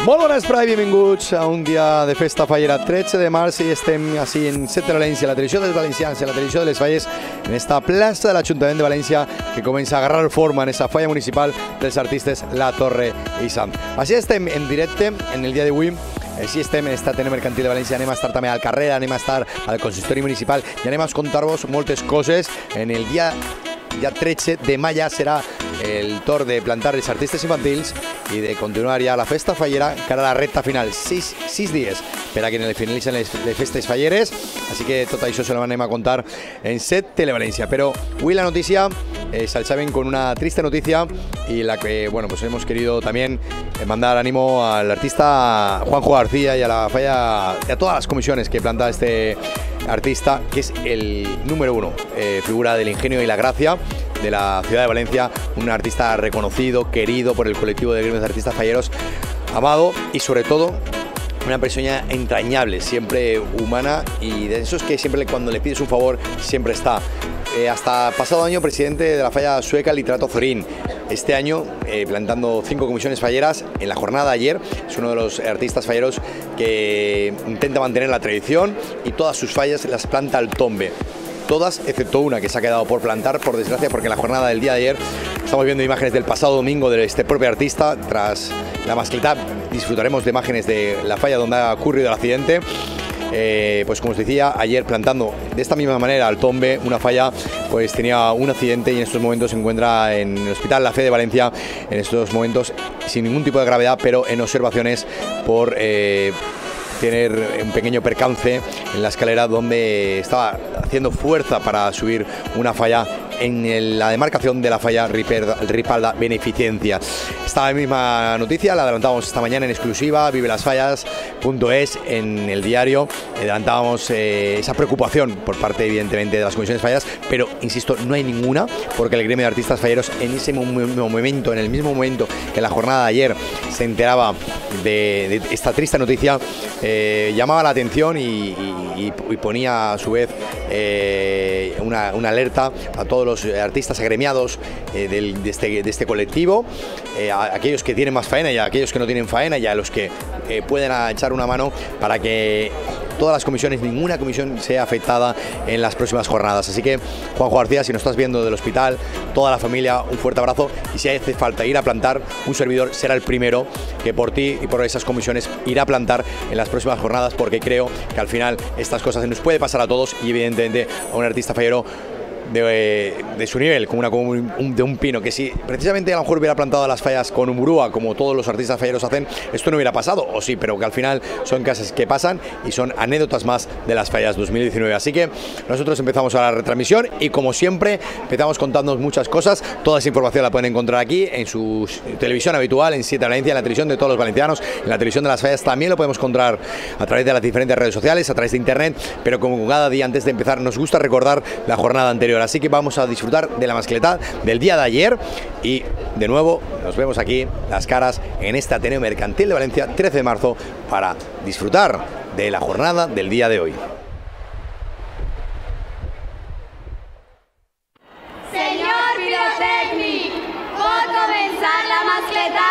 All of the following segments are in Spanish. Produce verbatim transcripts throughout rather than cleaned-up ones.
Molt bones, Prai, benvinguts a un dia de festa fallera, tretze de març, i estem així en Set de València, la televisió dels valencians, la televisió de les falles, en esta plaça de l'Ajuntament de València que comença a agarrar forma en esta falla municipal dels artistes La Torre i Sant. Així estem en directe en el dia d'avui. Així estem en esta Ateneu Mercantil de València, anem a estar també al carrer, anem a estar al consistori municipal i anem a contar-vos moltes coses. En el dia, dia tretze de maig serà el torn de plantar els artistes infantils i de continuar ja la festa fallera cara a la recta final. Sis, sis dies per a que finalitzen les, les festes falleres, així que tot això se lo anem a contar en Set Televalència. Però avui la noticia eh, s'alçaven con una triste noticia y la que, bueno, pues hemos querido también mandar ánimo al artista Juanjo García y a la falla y a todas las comisiones que planta este artista, que es el número uno, eh, figura del ingenio y la gracia de la ciudad de Valencia, un artista reconocido, querido por el colectivo de gremios de artistas falleros, amado y sobre todo una persona entrañable, siempre humana, y de esos que siempre cuando le pides un favor siempre está. Eh, hasta pasado año presidente de la falla sueca Literato Zorín. Este año eh, plantando cinco comisiones falleras en la jornada de ayer. Es uno de los artistas falleros que intenta mantener la tradición y todas sus fallas las planta al tombe. Todas, excepto una que se ha quedado por plantar, por desgracia, porque en la jornada del día de ayer estamos viendo imágenes del pasado domingo de este propio artista. Tras la mascleta disfrutaremos de imágenes de la falla donde ha ocurrido el accidente. Eh, pues como os decía, ayer plantando de esta misma manera al tombe una falla, pues tenía un accidente y en estos momentos se encuentra en el Hospital La Fe de Valencia, en estos momentos sin ningún tipo de gravedad, pero en observaciones por eh, tener un pequeño percance en la escalera donde estaba haciendo fuerza para subir una falla en la demarcación de la falla Ripalda Beneficencia. Esta misma noticia la adelantábamos esta mañana en exclusiva, vive las fallas punto es, en el diario. Adelantábamos eh, esa preocupación por parte, evidentemente, de las comisiones falleras, pero, insisto, no hay ninguna, porque el gremio de artistas falleros en ese momento, en el mismo momento que en la jornada de ayer se enteraba de, de esta triste noticia, eh, llamaba la atención y, y, y ponía a su vez eh, una, una alerta a todos los artistas agremiados eh, del, de, este, de este colectivo, eh, a aquellos que tienen más faena y a aquellos que no tienen faena y a los que eh, pueden echar una mano para que todas las comisiones, ninguna comisión sea afectada en las próximas jornadas. Así que, Juanjo García, si nos estás viendo del hospital, toda la familia, un fuerte abrazo, y si hace falta ir a plantar, un servidor será el primero que por ti y por esas comisiones irá a plantar en las próximas jornadas, porque creo que al final estas cosas nos puede pasar a todos y evidentemente a un artista fallero De, de su nivel, como una como un, de un pino, que si precisamente a lo mejor hubiera plantado las fallas con un burúa, como todos los artistas falleros hacen, esto no hubiera pasado, o sí, pero que al final son cosas que pasan y son anécdotas más de las fallas dos mil diecinueve. Así que nosotros empezamos a la retransmisión y, como siempre, empezamos contándonos muchas cosas. Toda esa información la pueden encontrar aquí en su televisión habitual, en Siete Valencia, en la televisión de todos los valencianos, en la televisión de las fallas. También lo podemos encontrar a través de las diferentes redes sociales, a través de internet, pero como cada día antes de empezar nos gusta recordar la jornada anterior. Así que vamos a disfrutar de la mascleta del día de ayer y, de nuevo, nos vemos aquí las caras en esta Ateneu Mercantil de Valencia, trece de marzo, para disfrutar de la jornada del día de hoy. Señor pirotècnic, pot començar la mascleta.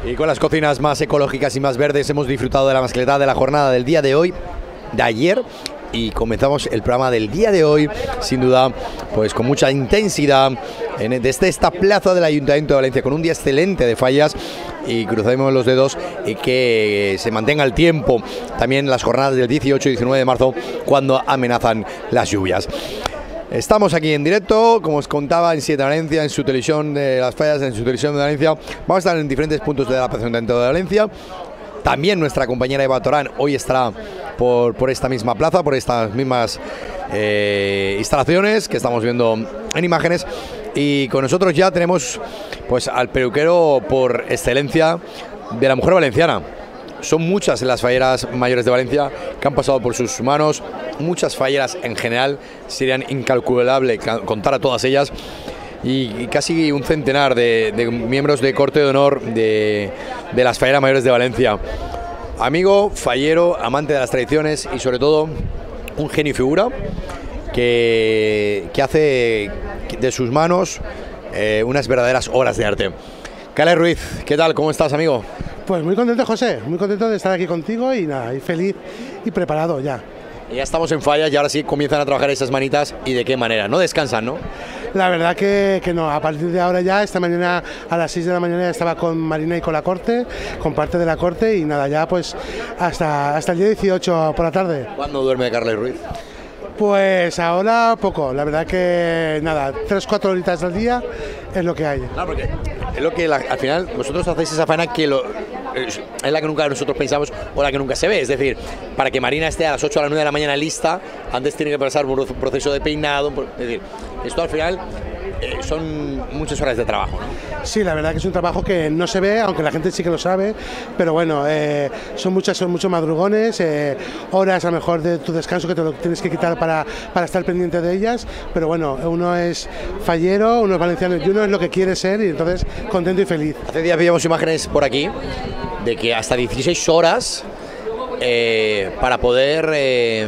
Y con las cocinas más ecológicas y más verdes hemos disfrutado de la mascletá de la jornada del día de hoy, de ayer, y comenzamos el programa del día de hoy, sin duda, pues con mucha intensidad, en, desde esta plaza del Ayuntamiento de Valencia, con un día excelente de fallas, y cruzamos los dedos y que se mantenga el tiempo también las jornadas del dieciocho y diecinueve de marzo, cuando amenazan las lluvias. Estamos aquí en directo, como os contaba, en siete Valencia, en su televisión de las fallas, en su televisión de Valencia. Vamos a estar en diferentes puntos de la Ayuntamiento de Valencia. También nuestra compañera Eva Torán hoy estará por, por esta misma plaza, por estas mismas eh, instalaciones que estamos viendo en imágenes. Y con nosotros ya tenemos pues al peluquero por excelencia de la mujer valenciana. Son muchas las falleras mayores de Valencia que han pasado por sus manos, muchas falleras en general, serían incalculable contar a todas ellas, y casi un centenar de, de miembros de corte de honor de, de las falleras mayores de Valencia. Amigo, fallero, amante de las tradiciones y sobre todo un genio y figura que, que hace de sus manos eh, unas verdaderas obras de arte. Carles Ruiz, ¿qué tal? ¿Cómo estás, amigo? Pues muy contento, José, muy contento de estar aquí contigo y nada, y feliz y preparado ya. Ya estamos en fallas y ahora sí comienzan a trabajar esas manitas, y de qué manera, no descansan, ¿no? La verdad que, que no, a partir de ahora ya, esta mañana a las seis de la mañana ya estaba con Marina y con la corte, con parte de la corte, y nada, ya pues hasta, hasta el día dieciocho por la tarde. ¿Cuándo duerme Carles Ruiz? Pues ahora poco, la verdad que nada, tres, cuatro horitas al día es lo que hay. Claro, porque es lo que la, al final vosotros hacéis esa faena que lo, es la que nunca nosotros pensamos o la que nunca se ve. Es decir, para que Marina esté a las ocho a las nueve de la mañana lista, antes tiene que pasar por un proceso de peinado. Es decir, esto al final eh, son muchas horas de trabajo, ¿no? Sí, la verdad que es un trabajo que no se ve, aunque la gente sí que lo sabe, pero bueno, eh, son muchas, son muchos madrugones, eh, horas a lo mejor de tu descanso que te lo tienes que quitar para, para estar pendiente de ellas, pero bueno, uno es fallero, uno es valenciano y uno es lo que quiere ser, y entonces contento y feliz. Hace días veíamos imágenes por aquí de que hasta dieciséis horas eh, para poder eh,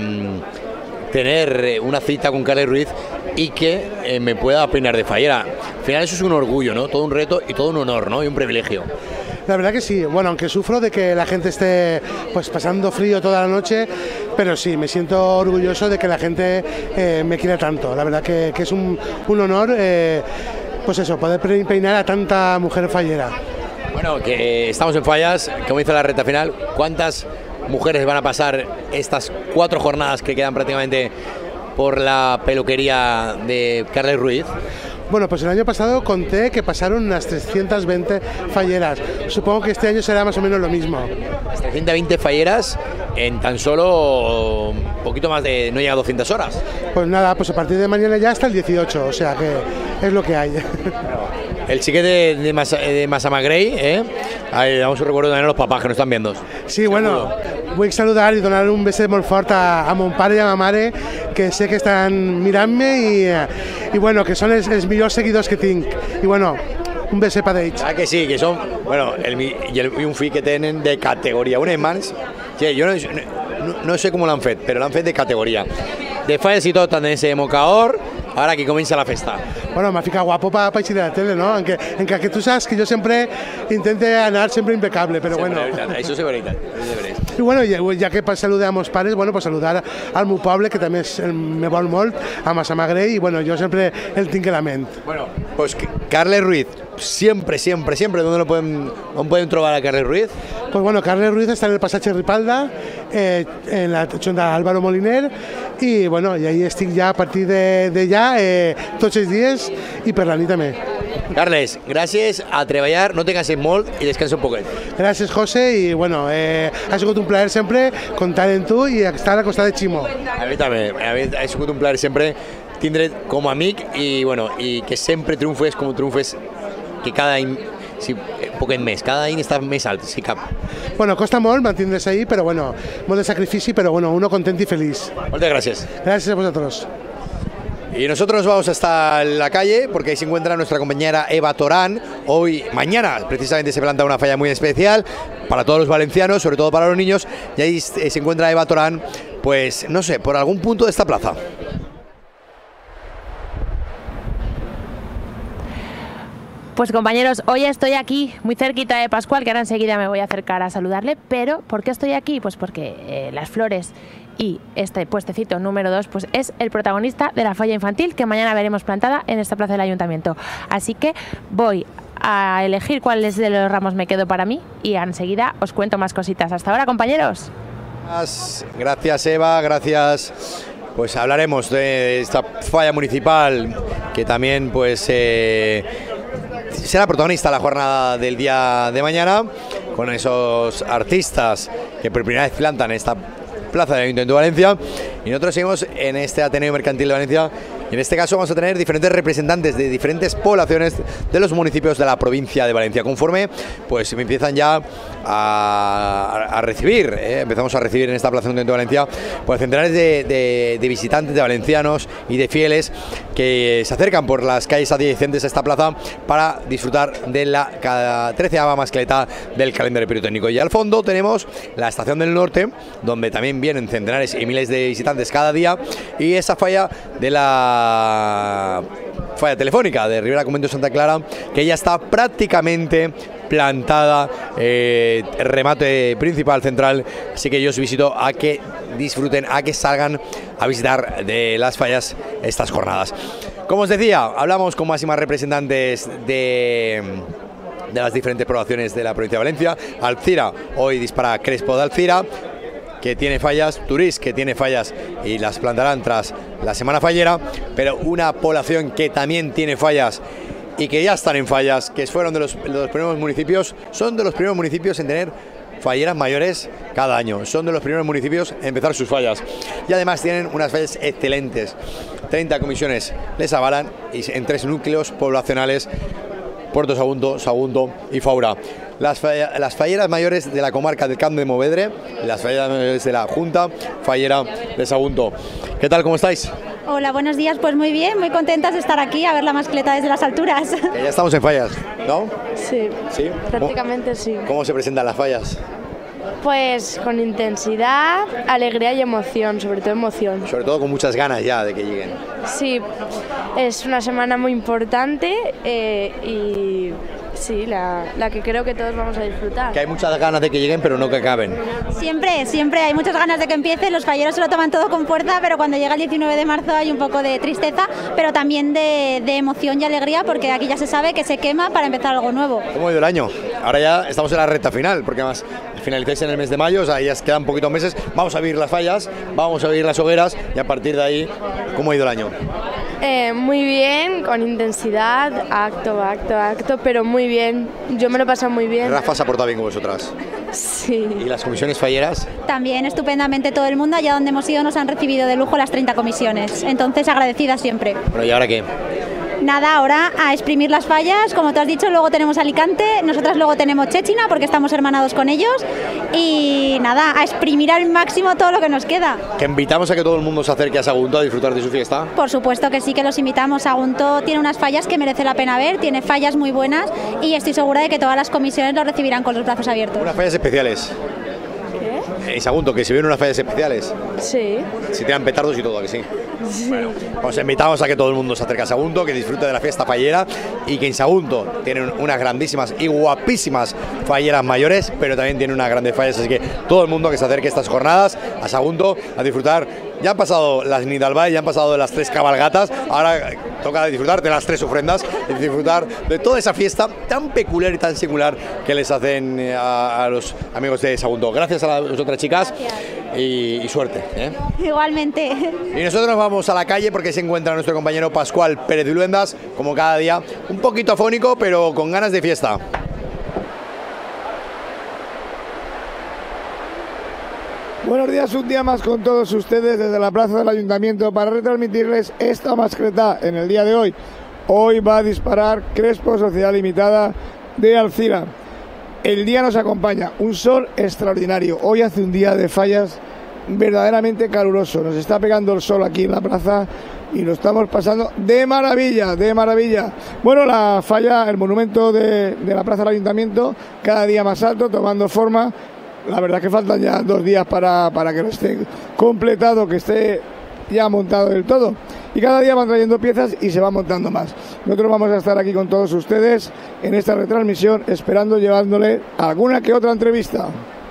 tener una cita con Carles Ruiz y que eh, me pueda peinar de fallera. Al final eso es un orgullo, ¿no? Todo un reto y todo un honor, ¿no? Y un privilegio. La verdad que sí, bueno, aunque sufro de que la gente esté pues pasando frío toda la noche, pero sí, me siento orgulloso de que la gente eh, me quiera tanto. La verdad que, que es un, un honor, eh, pues eso, poder peinar a tanta mujer fallera. Bueno, que estamos en fallas, como dice la recta final, ¿cuántas mujeres van a pasar estas cuatro jornadas que quedan prácticamente por la peluquería de Carles Ruiz? Bueno, pues el año pasado conté que pasaron unas trescientas veinte falleras. Supongo que este año será más o menos lo mismo. trescientas veinte falleras en tan solo un poquito más de, no llega a doscientas horas. Pues nada, pues a partir de mañana ya hasta el dieciocho, o sea que es lo que hay. El chique de, de, Massa, de Massamagrell, ¿eh? Ahí damos un recuerdo también a los papás que nos están viendo. Sí, bueno, vull saludar i donar un beset molt fort a, a mon pare i a ma mare, que sé que estan mirant-me i, i bueno, que són els, els millors seguidors que tinc. I bueno, un beset per ells. Ah, que sí, que són, bueno, el, i, el, i un fill que tenen de categoria. Unes mans, sí, jo no, no, no sé com l'han fet, però l'han fet de categoria. De falles i tot, tant en ese mocador, ahora que comienza la festa. Bueno, me fica guapo para pa ir a la tele, ¿no? Aunque, aunque que tú sabes que yo siempre intente ganar siempre impecable, pero sempre bueno. Veritat, això és veritat, és veritat. I bueno, ja, ja que saludem als pares, bueno, pues saludar al meu poble, que també és, me vol molt, a Massamagrell, i bueno, jo sempre el tinc a la ment. Bueno, pues Carles Ruiz, siempre, siempre, siempre, ¿dónde lo pueden, dónde pueden trobar a Carles Ruiz? Pues bueno, Carles Ruiz está en el Passatge Ripalda, eh, en la Xonda Álvaro Moliner, i bueno, i ahí estic ja a partir de, de ja, eh, tots els dies, i per la nit també. Carles, gràcies, a treballar, no te canses molt i descansa un poquet. Gràcies, José, i bueno, eh, ha sigut un plaer sempre comptar en tu i estar al costat de Ximo. A mi també, a mi ha sigut un plaer sempre tindre't com a amic i, bueno, i que sempre triomfes com triomfes, que cada any, sí, un poquet més, cada any està més alt, si cap. Bueno, costa molt mantindre's ahí, però bueno, molt de sacrifici, però bueno, uno content i feliç. Moltes gràcies. Gràcies a vosaltres. Y nosotros vamos hasta la calle porque ahí se encuentra nuestra compañera Eva Torán. Hoy, mañana, precisamente se planta una falla muy especial para todos los valencianos, sobre todo para los niños. Y ahí se encuentra Eva Torán, pues no sé, por algún punto de esta plaza. Pues compañeros, hoy estoy aquí muy cerquita de Pascual, que ahora enseguida me voy a acercar a saludarle, pero ¿por qué estoy aquí? Pues porque eh, las flores y este puestecito número dos pues es el protagonista de la falla infantil que mañana veremos plantada en esta plaza del Ayuntamiento. Así que voy a elegir cuáles de los ramos me quedo para mí y enseguida os cuento más cositas. Hasta ahora, compañeros. Gracias, Eva, gracias. Pues hablaremos de esta falla municipal que también pues eh, será protagonista la jornada del día de mañana, con esos artistas que por primera vez plantan esta plaza del Ayuntamiento de Valencia. Y nosotros seguimos en este Ateneo Mercantil de Valencia. Y en este caso vamos a tener diferentes representantes de diferentes poblaciones de los municipios de la provincia de Valencia. Conforme pues me empiezan ya a, a recibir, ¿eh? empezamos a recibir en esta plaza de Valencia pues centenares de, de, de visitantes, de valencianos y de fieles que se acercan por las calles adyacentes a esta plaza para disfrutar de la treceava mascleta del calendario pirotécnico. Y al fondo tenemos la Estación del Norte, donde también vienen centenares y miles de visitantes cada día, y esa falla de la falla telefónica de Ribera Convento de Santa Clara, que ya está prácticamente plantada, eh, remate principal central. Así que yo os visito a que disfruten, a que salgan a visitar de las fallas estas jornadas. Como os decía, hablamos con máximas representantes de de las diferentes poblaciones de la provincia de Valencia. Alcira, hoy dispara Crespo de Alcira, que tiene fallas, Turís, que tiene fallas y las plantarán tras la semana fallera, pero una población que también tiene fallas y que ya están en fallas, que fueron de los, de los primeros municipios, son de los primeros municipios en tener falleras mayores cada año, son de los primeros municipios en empezar sus fallas, y además tienen unas fallas excelentes. treinta comisiones les avalan y en tres núcleos poblacionales: Puerto Sagunto, Sagunto y Faura. Las, falla, las falleras mayores de la comarca del Camp de Movedre, las falleras mayores de la Junta Fallera de Sagunto. ¿Qué tal? ¿Cómo estáis? Hola, buenos días. Pues muy bien, muy contentas de estar aquí a ver la mascleta desde las alturas. Ya estamos en fallas, ¿no? Sí, ¿Sí? prácticamente ¿Cómo, sí. ¿Cómo se presentan las fallas? Pues con intensidad, alegría y emoción, sobre todo emoción. Sobre todo con muchas ganas ya de que lleguen. Sí, es una semana muy importante eh, y sí, la, la que creo que todos vamos a disfrutar. Que hay muchas ganas de que lleguen, pero no que acaben. Siempre, siempre hay muchas ganas de que empiece. Los falleros se lo toman todo con fuerza, pero cuando llega el diecinueve de marzo hay un poco de tristeza, pero también de, de emoción y alegría, porque aquí ya se sabe que se quema para empezar algo nuevo. ¿Cómo ha ido el año? Ahora ya estamos en la recta final, porque además finalizáis en el mes de mayo, o sea, ya quedan poquitos meses. Vamos a vivir las fallas, vamos a vivir las hogueras, y a partir de ahí, ¿cómo ha ido el año? Eh, muy bien, con intensidad, acto, acto, acto, pero muy bien. Yo me lo he pasado muy bien. Rafa se ha portado bien con vosotras. Sí. ¿Y las comisiones falleras? También estupendamente todo el mundo. Allá donde hemos ido nos han recibido de lujo las treinta comisiones. Entonces, agradecidas siempre. Bueno, ¿y ahora qué? Nada, ahora a exprimir las fallas, como tú has dicho, luego tenemos Alicante, nosotras luego tenemos Chéchina porque estamos hermanados con ellos, y nada, a exprimir al máximo todo lo que nos queda. Que invitamos a que todo el mundo se acerque a Sagunto a disfrutar de su fiesta. Por supuesto que sí, que los invitamos. Sagunto tiene unas fallas que merece la pena ver, tiene fallas muy buenas y estoy segura de que todas las comisiones lo recibirán con los brazos abiertos. Unas fallas especiales. ¿Qué? En Sagunto, que se vienen unas fallas especiales. Sí. Si tiran petardos y todo, ¿a que sí? Sí. Bueno, os invitamos a que todo el mundo se acerque a Sagunto, que disfrute de la fiesta fallera, y que en Sagunto tienen unas grandísimas y guapísimas falleras mayores, pero también tienen unas grandes fallas, así que todo el mundo que se acerque a estas jornadas a Sagunto a disfrutar. Ya han pasado las Nidalbae, ya han pasado las tres cabalgatas, ahora toca disfrutar de las tres ofrendas y disfrutar de toda esa fiesta tan peculiar y tan singular que les hacen a, a los amigos de Sagunto. Gracias a las otras chicas y, y suerte, ¿eh? Igualmente. Y nosotros nos vamos a la calle porque se encuentra nuestro compañero Pascual Pérez de Luendas, como cada día, un poquito afónico, pero con ganas de fiesta. Buenos días, un día más con todos ustedes desde la plaza del Ayuntamiento para retransmitirles esta mascleta en el día de hoy. Hoy va a disparar Crespo Sociedad Limitada de Alcira. El día nos acompaña un sol extraordinario. Hoy hace un día de fallas verdaderamente caluroso. Nos está pegando el sol aquí en la plaza y lo estamos pasando de maravilla, de maravilla. Bueno, la falla, el monumento de, de la plaza del Ayuntamiento, cada día más alto, tomando forma. La verdad que faltan ya dos días para, para que lo esté completado, que esté ya montado del todo. Y cada día van trayendo piezas y se van montando más. Nosotros vamos a estar aquí con todos ustedes en esta retransmisión, esperando llevándole alguna que otra entrevista.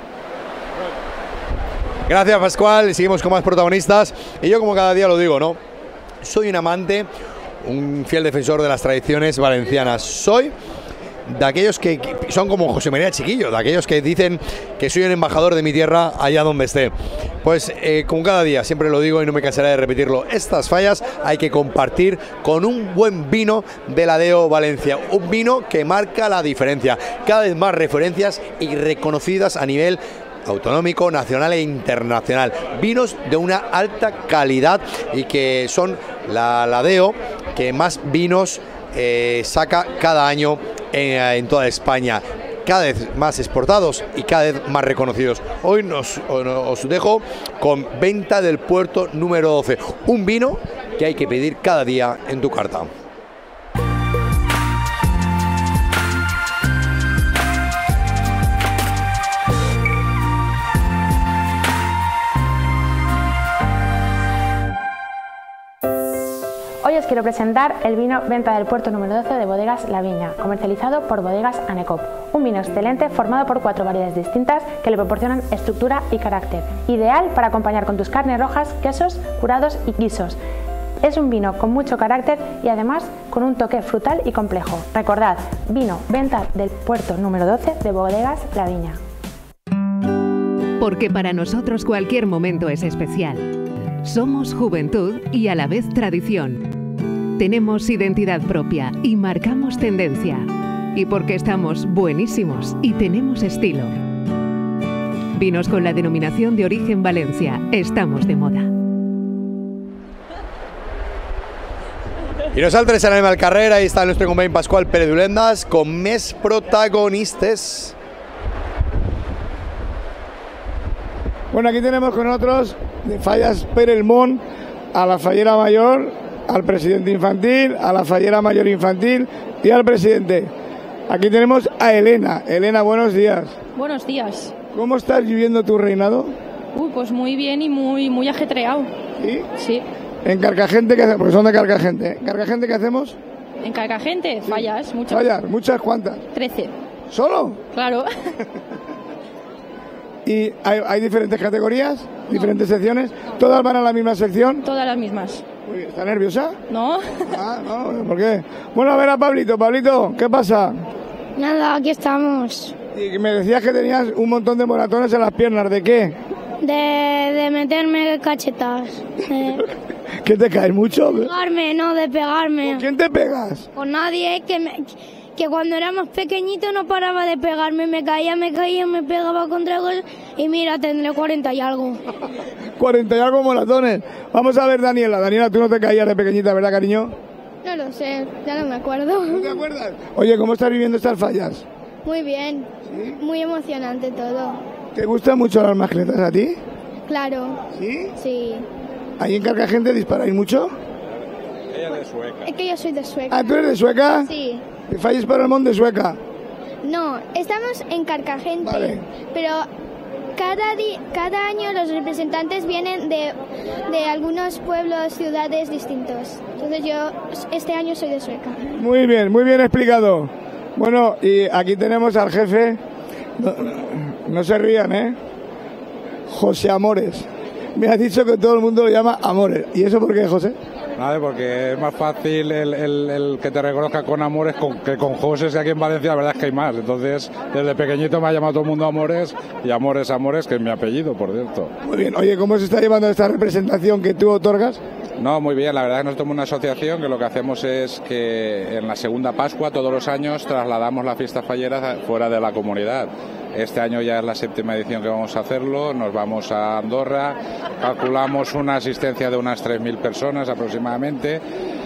Gracias, Pascual. Seguimos con más protagonistas. Y yo, como cada día lo digo, ¿no? Soy un amante, un fiel defensor de las tradiciones valencianas. Soy de aquellos que son como José María Chiquillo, de aquellos que dicen que soy un embajador de mi tierra allá donde esté. Pues eh, como cada día, siempre lo digo y no me cansaré de repetirlo, estas fallas hay que compartir con un buen vino de la Deo Valencia, un vino que marca la diferencia, cada vez más referencias y reconocidas a nivel autonómico, nacional e internacional, vinos de una alta calidad y que son la, la Deo que más vinos eh, saca cada año en, en toda España, cada vez más exportados y cada vez más reconocidos. Hoy nos, os dejo con Venta del Puerto número doce, un vino que hay que pedir cada día en tu carta. Hoy os quiero presentar el vino Venta del Puerto número doce de Bodegas La Viña, comercializado por Bodegas Anecop. Un vino excelente formado por cuatro variedades distintas que le proporcionan estructura y carácter, ideal para acompañar con tus carnes rojas, quesos, curados y guisos. Es un vino con mucho carácter y además con un toque frutal y complejo. Recordad, vino Venta del Puerto número doce de Bodegas La Viña. Porque para nosotros cualquier momento es especial. Somos juventud y a la vez tradición. Tenemos identidad propia y marcamos tendencia. Y porque estamos buenísimos y tenemos estilo. Vinos con la denominación de origen Valencia. Estamos de moda. I nosaltres anem al carrer, ahí està el nostre company Pascual Pérez d'Ulendas con més protagonistes. Bueno, aquí tenemos con nosotros de Fallas Perelmont a la Fallera Mayor, al presidente infantil, a la Fallera Mayor infantil y al presidente. Aquí tenemos a Elena. Elena, buenos días. Buenos días. ¿Cómo estás viviendo tu reinado? Uy, pues muy bien y muy, muy ajetreado. ¿Sí? Sí. ¿En Carcagente qué hacemos? Porque son de Carcagente. ¿En Carcagente qué hacemos? En Carcagente, sí. Fallas, muchas. Fallas, muchas, ¿cuántas? Trece. ¿Solo? Claro. ¿Y hay, hay diferentes categorías? No. ¿Diferentes secciones? ¿Todas van a la misma sección? Todas las mismas. Muy bien. ¿Está nerviosa? No. Ah, no, ¿por qué? Bueno, a ver a Pablito. Pablito, ¿qué pasa? Nada, aquí estamos. Y me decías que tenías un montón de moratones en las piernas. ¿De qué? De, de meterme cachetas. De ¿Qué te caes mucho? pegarme, no, de pegarme. ¿Con quién te pegas? Con nadie, que, me, que cuando era más pequeñito no paraba de pegarme. Me caía, me caía, me pegaba contra cosas. Y mira, tendré cuarenta y algo. cuarenta y algo moratones. Vamos a ver, Daniela. Daniela, tú no te caías de pequeñita, ¿verdad, cariño? No lo sé, ya no me acuerdo. ¿No te acuerdas? Oye, ¿cómo estás viviendo estas fallas? Muy bien, ¿Sí? Muy emocionante todo. ¿Te gustan mucho las mascletas a ti? Claro. ¿Sí? Sí. ¿Ahí en Carcagente disparáis mucho? Ella es de Sueca. Es que yo soy de Sueca. Ah, ¿tú eres de Sueca? Sí. ¿De Fallas Perelmont de Sueca? No, estamos en Carcagente. Vale. Pero cada, di cada año los representantes vienen de, de algunos pueblos, ciudades distintos. Entonces yo este año soy de Sueca. Muy bien, muy bien explicado. Bueno, y aquí tenemos al jefe. No, no se rían, ¿eh? José Amores. Me ha dicho que todo el mundo lo llama Amores. ¿Y eso por qué, José? Vale, porque es más fácil el, el, el que te reconozca con Amores con, que con José, si aquí en Valencia la verdad es que hay más. Entonces, desde pequeñito me ha llamado todo el mundo Amores, y Amores, Amores, que es mi apellido, por cierto. Muy bien. Oye, ¿cómo se está llevando esta representación que tú otorgas? No, muy bien. La verdad es que nosotros somos una asociación que lo que hacemos es que en la segunda Pascua, todos los años, trasladamos la fiesta fallera fuera de la comunidad. Este año ya es la séptima edición que vamos a hacerlo, nos vamos a Andorra, calculamos una asistencia de unas tres mil personas aproximadamente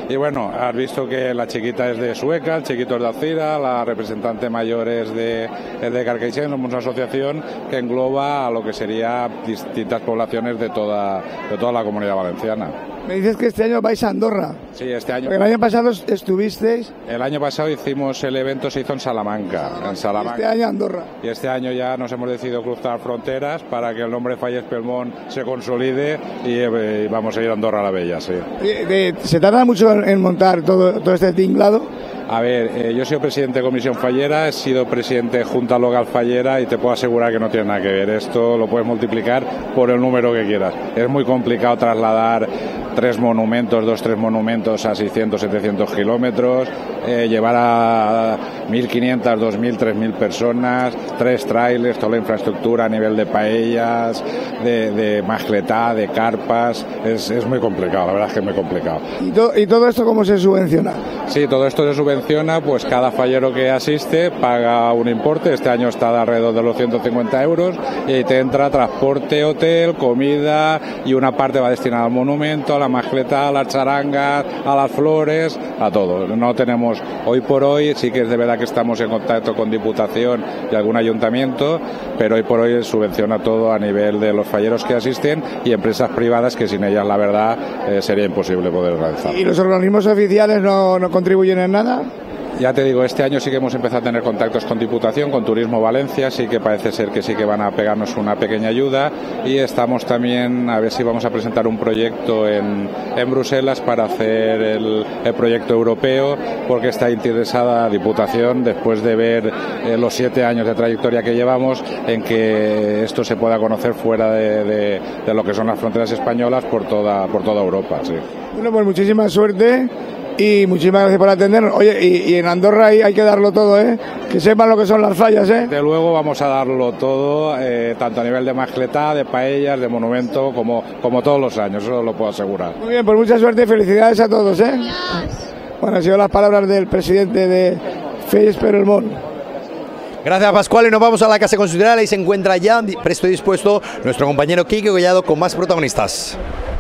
Y bueno, has visto que la chiquita es de Sueca, el chiquito es de Alcira, la representante mayor es de, es de Carcaixent. Somos una asociación que engloba a lo que sería distintas poblaciones de toda, de toda la Comunidad Valenciana. Me dices que este año vais a Andorra. Sí, este año. Porque el año pasado estuvisteis. El año pasado hicimos el evento, se hizo en Salamanca. En Salamanca. Este año Andorra. Y este año ya nos hemos decidido cruzar fronteras para que el nombre Falles Pelmón se consolide y, eh, y vamos a ir a Andorra la Bella, sí. ¿Se tarda mucho en montar todo, todo este tinglado? A ver, eh, yo he sido presidente de Comisión Fallera, he sido presidente de Junta Local Fallera y te puedo asegurar que no tiene nada que ver. Esto lo puedes multiplicar por el número que quieras. Es muy complicado trasladar tres monumentos, dos, tres monumentos a seiscientos, setecientos kilómetros, eh, llevar a mil quinientas, dos mil, tres mil personas, tres trailers, toda la infraestructura a nivel de paellas, de, de majletá, de carpas. Es, es muy complicado, la verdad es que es muy complicado. ¿Y, to ¿Y todo esto cómo se subvenciona? Sí, todo esto se subvenciona, pues cada fallero que asiste paga un importe. Este año está de alrededor de los ciento cincuenta euros y ahí te entra transporte, hotel, comida y una parte va destinada al monumento, a la majleta, a las charangas, a las flores, a todo. No tenemos, hoy por hoy sí que es de verdad que estamos en contacto con Diputación y algún ayuntamiento, pero hoy por hoy subvenciona todo a nivel de los falleros que asisten y empresas privadas que sin ellas la verdad eh, sería imposible poder realizar. ¿Y los organismos oficiales no, no contribuyen en nada? Ya te digo, este año sí que hemos empezado a tener contactos con Diputación, con Turismo Valencia, sí que parece ser que sí que van a pegarnos una pequeña ayuda y estamos también a ver si vamos a presentar un proyecto en, en Bruselas para hacer el, el proyecto europeo, porque está interesada Diputación, después de ver eh, los siete años de trayectoria que llevamos, en que esto se pueda conocer fuera de, de, de lo que son las fronteras españolas por toda, por toda Europa. Sí. Bueno, pues muchísima suerte. Y muchísimas gracias por atendernos. Oye, y, y en Andorra hay, hay que darlo todo, ¿eh? Que sepan lo que son las fallas, ¿eh? De luego vamos a darlo todo, eh, tanto a nivel de majletá, de paellas, de monumento, como, como todos los años, eso lo puedo asegurar. Muy bien, pues mucha suerte y felicidades a todos, ¿eh? Bueno, han sido las palabras del presidente de Falles Pelmón. Gracias, Pascual, y nos vamos a la Casa Constitucional. Ahí se encuentra ya presto y dispuesto nuestro compañero Quique Collado con más protagonistas.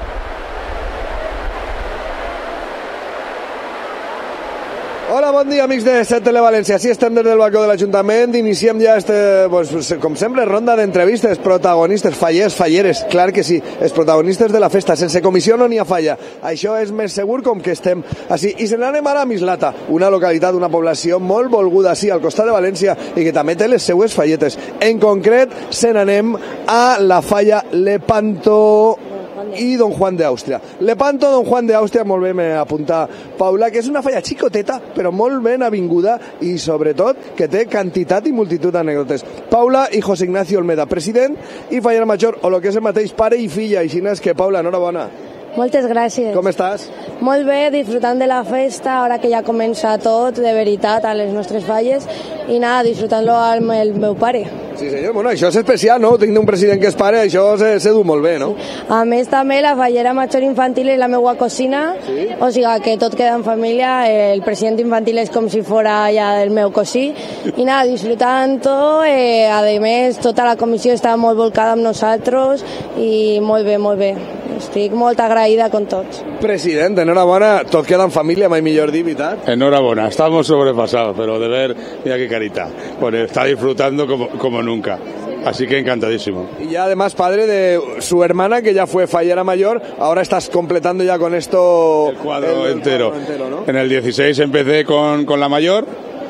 Hola, bon dia, amics de set Televalència. Sí, estem des del balcó de l'Ajuntament. Iniciem ja, este, pues, com sempre, ronda d'entrevistes, protagonistes, fallers, falleres, clar que sí, els protagonistes de la festa. Sense comissió no n'hi ha falla. Això és més segur com que estem així. I se n'anem ara a Mislata, una localitat, una població molt volguda, sí, al costat de València, i que també té les seues falletes. En concret, se n'anem a la falla Lepanto i Don Juan de Àustria. Lepanto, Don Juan de Àustria, molt bé m'he apuntat, Paula, que és una falla xicoteta, però molt ben avinguda i, sobretot, que té quantitat i multitud d'anècdotes. Paula i José Ignacio Olmeda, president i fallera major, o el que és el mateix, pare i filla, així és que, Paula, enhorabona. Moltes gràcies. Com estàs? Molt bé, disfrutant de la festa, ara que ja comença tot, de veritat, a les nostres falles, i nada, disfrutant-lo amb el meu pare. Sí, senyor, bueno, això és especial, no? Tinc un president que és pare, això se, se du molt bé, no? A més, també, la fallera major infantil és la meva cosina, sí? O sigui que tot queda en família, el president infantil és com si fora ja del meu cosí, i nada, disfrutant-ho, eh, a més, tota la comissió està molt volcada amb nosaltres, i molt bé, molt bé. Estic molt agraïda con tots. President, enhorabona, tot queda en familia, mai millor dir, ¿verdad? Enhorabona, estamos sobrepasados, pero de ver, mira qué carita. Bueno, está disfrutando como, como nunca. Así que encantadísimo. Y ya además padre de su hermana, que ya fue fallera mayor, ahora estás completando ya con esto... El cuadro el, entero. El cuadro entero, ¿no? En el dieciséis empecé con, con la mayor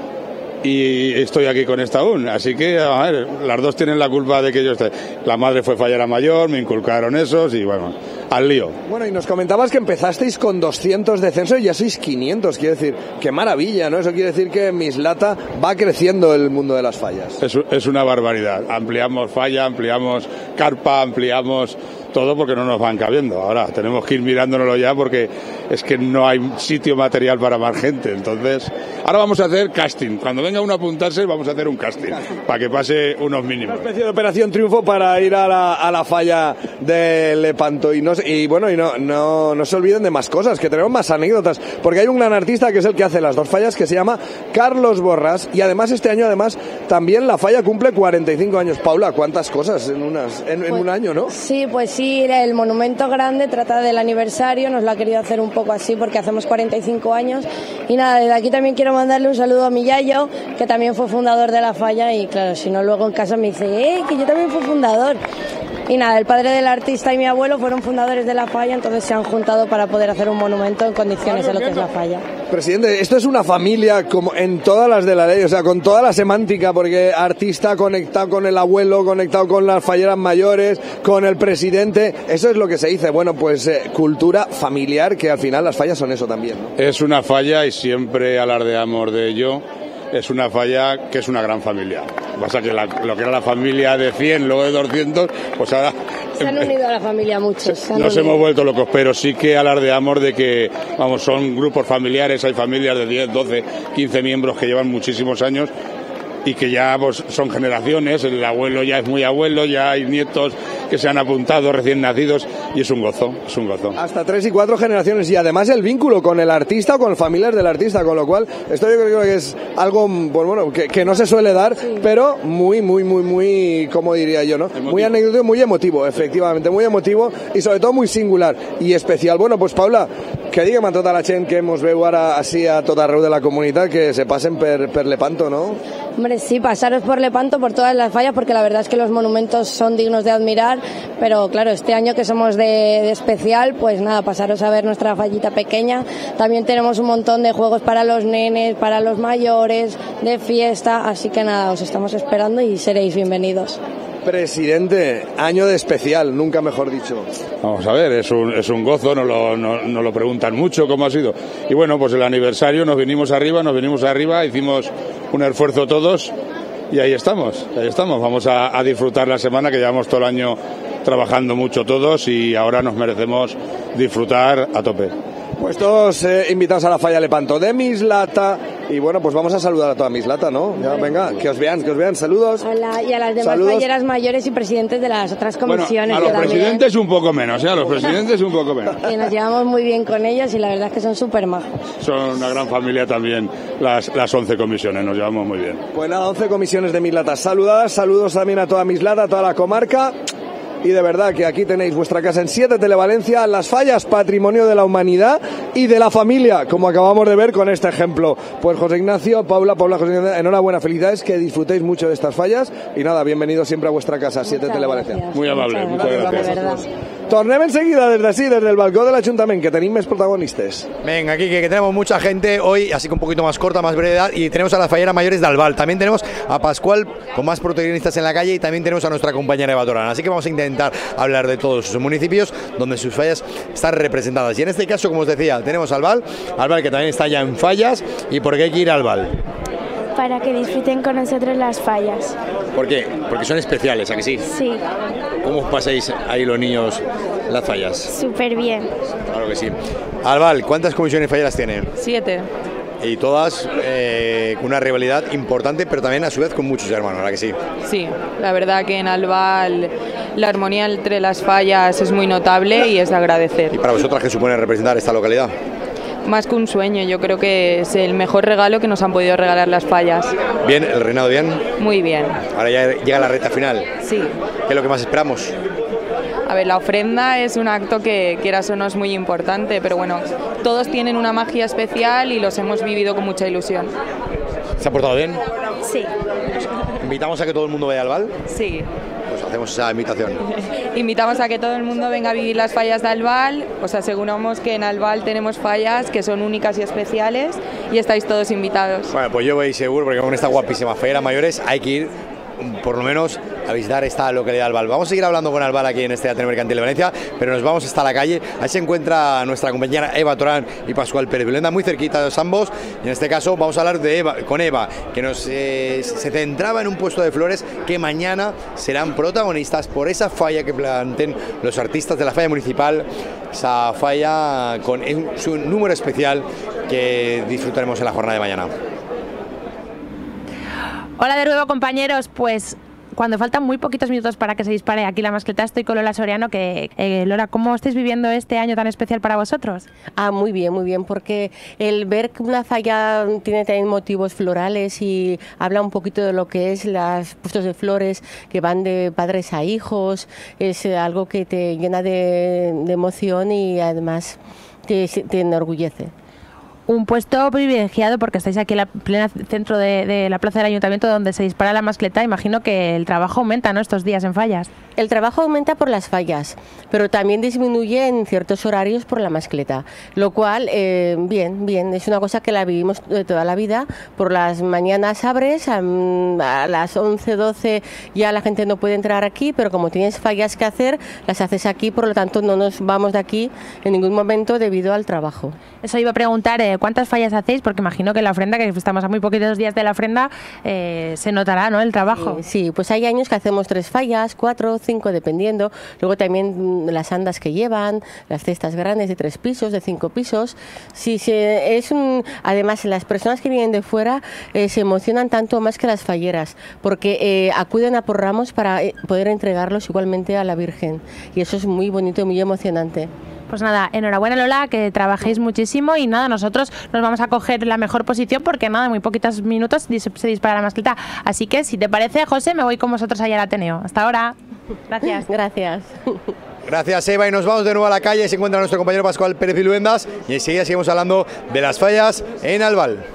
y estoy aquí con esta aún. Así que, a ver, las dos tienen la culpa de que yo esté. La madre fue fallera mayor, me inculcaron esos y bueno, al lío. Bueno, y nos comentabas que empezasteis con doscientos de censo y ya sois quinientos, quiere decir, qué maravilla, ¿no? Eso quiere decir que en Mislata va creciendo el mundo de las fallas. Es, es una barbaridad. Ampliamos falla, ampliamos carpa, ampliamos todo porque no nos van cabiendo. Ahora tenemos que ir mirándonoslo ya porque es que no hay sitio material para más gente. Entonces Ahora vamos a hacer casting. Cuando venga uno a apuntarse, vamos a hacer un casting para que pase unos mínimos. Una especie de operación triunfo para ir a la, a la falla de Lepanto. Y, no, y bueno, y no, no, no se olviden de más cosas, que tenemos más anécdotas. Porque hay un gran artista que es el que hace las dos fallas, que se llama Carlos Borràs. Y además, este año, además, también la falla cumple cuarenta y cinco años. Paula, ¿cuántas cosas en, unas, en, pues, en un año, no? Sí, pues sí, el monumento grande trata del aniversario, nos lo ha querido hacer un poco así porque hacemos cuarenta y cinco años. Y nada, desde aquí también quiero mandarle un saludo a mi yayo, que también fue fundador de la falla, y claro, si no luego en casa me dice, eh, que yo también fui fundador. Y nada, el padre del artista y mi abuelo fueron fundadores de la falla, entonces se han juntado para poder hacer un monumento en condiciones de lo que es la falla. Presidente, esto es una familia como en todas las de la ley, o sea, con toda la semántica, porque artista conectado con el abuelo, conectado con las falleras mayores, con el presidente, eso es lo que se dice. Bueno, pues eh, cultura familiar, que al final las fallas son eso también, ¿no? Es una falla y siempre alardeamos de ello. Es una falla que es una gran familia. Lo que pasa es que la, lo que era la familia de cien, luego de doscientos, pues ahora... Se han unido a la familia muchos. Nos hemos vuelto locos, pero sí que alardeamos de que, vamos, son grupos familiares, hay familias de diez, doce, quince miembros que llevan muchísimos años y que ya pues, son generaciones, el abuelo ya es muy abuelo, ya hay nietos que se han apuntado recién nacidos y es un gozo, es un gozo. Hasta tres y cuatro generaciones y además el vínculo con el artista o con familiares del artista, con lo cual esto yo creo que es algo pues, bueno, que, que no se suele dar, sí. Pero muy, muy, muy, muy, como diría yo, ¿no? Emotivo. Muy anecdótico, muy emotivo, efectivamente, muy emotivo y sobre todo muy singular y especial. Bueno, pues Paula, que diguem a tota la gent que hemos veu ara així a tot arreu de la comunitat que se pasen per, per Lepanto, ¿no? Hombre, sí, pasaros por Lepanto, por todas las fallas, porque la verdad es que los monumentos son dignos de admirar, pero claro, este año que somos de, de especial, pues nada, pasaros a ver nuestra fallita pequeña. También tenemos un montón de juegos para los nenes, para los mayores, de fiesta, así que nada, os estamos esperando y seréis bienvenidos. Presidente, año de especial, nunca mejor dicho. Vamos a ver, es un, es un gozo, nos lo, nos, nos lo preguntan mucho cómo ha sido. Y bueno, pues el aniversario, nos vinimos arriba, nos vinimos arriba, hicimos un esfuerzo todos y ahí estamos, ahí estamos. Vamos a, a disfrutar la semana, que llevamos todo el año trabajando mucho todos y ahora nos merecemos disfrutar a tope. Pues todos eh, invitados a la falla Lepanto de Mislata. Y bueno, pues vamos a saludar a toda Mislata, ¿no? Ya, venga, que os vean, que os vean, saludos. Hola, y a las demás saludos. Falleras mayores y presidentes de las otras comisiones. Bueno, a los que presidentes también... un poco menos, ¿eh? A los presidentes un poco menos. Y nos llevamos muy bien con ellos y la verdad es que son súper majos. Son una gran familia también, las, las once comisiones, nos llevamos muy bien. Pues nada, once comisiones de Mislata saludadas, saludos también a toda Mislata, a toda la comarca. Y de verdad que aquí tenéis vuestra casa en siete Televalencia, las fallas patrimonio de la humanidad y de la familia, como acabamos de ver con este ejemplo. Pues José Ignacio, Paula, Paula, José Ignacio, enhorabuena, felicidades, que disfrutéis mucho de estas fallas y nada, bienvenidos siempre a vuestra casa, siete Televalencia. Muy amable, muchas gracias. gracias. Tornem enseguida desde así, desde el balcón del Ayuntamiento, que tenéis más protagonistas. Venga, aquí que, que tenemos mucha gente hoy, así que un poquito más corta, más brevedad, y tenemos a las falleras mayores de Albal. También tenemos a Pascual con más protagonistas en la calle y también tenemos a nuestra compañera Eva Torán. Así que vamos a intentar hablar de todos sus municipios donde sus fallas están representadas. Y en este caso, como os decía, tenemos a Albal, Albal que también está ya en fallas. ¿Y por qué hay que ir a Albal? Para que disfruten con nosotros las fallas. ¿Por qué? Porque son especiales, ¿a que sí? Sí. ¿Cómo os pasáis ahí los niños las fallas? Súper bien. Claro que sí. Albal, ¿cuántas comisiones falleras tiene? Siete. Y todas eh, con una rivalidad importante, pero también a su vez con muchos hermanos, ¿verdad que sí? Sí, la verdad que en Albal la armonía entre las fallas es muy notable y es de agradecer. ¿Y para vosotras qué supone representar esta localidad? Más que un sueño, yo creo que es el mejor regalo que nos han podido regalar las fallas. Bien, el reinado bien. Muy bien. Ahora ya llega la recta final. Sí. ¿Qué es lo que más esperamos? A ver, la ofrenda es un acto que quieras o no es muy importante, pero bueno, todos tienen una magia especial y los hemos vivido con mucha ilusión. ¿Se ha portado bien? Sí. ¿Invitamos a que todo el mundo vaya al Albal? Sí. Pues hacemos esa invitación. Invitamos a que todo el mundo venga a vivir las fallas de Albal. Os aseguramos que en Albal tenemos fallas que son únicas y especiales y estáis todos invitados. Bueno, pues yo voy seguro porque con esta guapísima falleras mayores hay que ir por lo menos a visitar esta localidad de Albal. Vamos a seguir hablando con Albal aquí en este Ateneo Mercantil de Valencia, pero nos vamos hasta la calle. Ahí se encuentra nuestra compañera Eva Torán y Pascual Pérez Vilenda, muy cerquita de ambos, y en este caso vamos a hablar de Eva, con Eva, que nos eh, se centraba en un puesto de flores que mañana serán protagonistas por esa falla que planteen los artistas de la falla municipal, esa falla con un, su número especial que disfrutaremos en la jornada de mañana. Hola de nuevo, compañeros. Pues cuando faltan muy poquitos minutos para que se dispare aquí la mascleta, estoy con Lola Soriano. Que, eh, Lola, ¿cómo estáis viviendo este año tan especial para vosotros? Ah, muy bien, muy bien, porque el ver que una falla tiene también motivos florales y habla un poquito de lo que es los puestos de flores que van de padres a hijos, es algo que te llena de, de emoción y además te, te enorgullece. Un puesto privilegiado porque estáis aquí en la plena centro de, de la plaza del ayuntamiento donde se dispara la mascleta. Imagino que el trabajo aumenta, ¿no?, estos días en fallas. El trabajo aumenta por las fallas, pero también disminuye en ciertos horarios por la mascleta, lo cual, eh, bien, bien, es una cosa que la vivimos de toda la vida. Por las mañanas abres, a, a las once, doce ya la gente no puede entrar aquí, pero como tienes fallas que hacer, las haces aquí, por lo tanto no nos vamos de aquí en ningún momento debido al trabajo. Eso iba a preguntar, eh, ¿cuántas fallas hacéis? Porque imagino que la ofrenda, que estamos a muy poquitos días de la ofrenda, eh, se notará, ¿no?, el trabajo. Sí, sí, pues hay años que hacemos tres fallas, cuatro, cinco, dependiendo. Luego también las andas que llevan, las cestas grandes de tres pisos, de cinco pisos. Sí, sí, es un... Además, las personas que vienen de fuera eh, se emocionan tanto más que las falleras, porque eh, acuden a por ramos para eh, poder entregarlos igualmente a la Virgen. Y eso es muy bonito y muy emocionante. Pues nada, enhorabuena, Lola, que trabajéis muchísimo y nada, nosotros nos vamos a coger la mejor posición porque nada, en muy poquitos minutos se dispara la mascleta. Así que si te parece, José, me voy con vosotros allá al Ateneo. Hasta ahora. Gracias. Gracias. Gracias, Eva, y nos vamos de nuevo a la calle. Se encuentra nuestro compañero Pascual Pérez Viluendas y enseguida seguimos hablando de las fallas en Albal.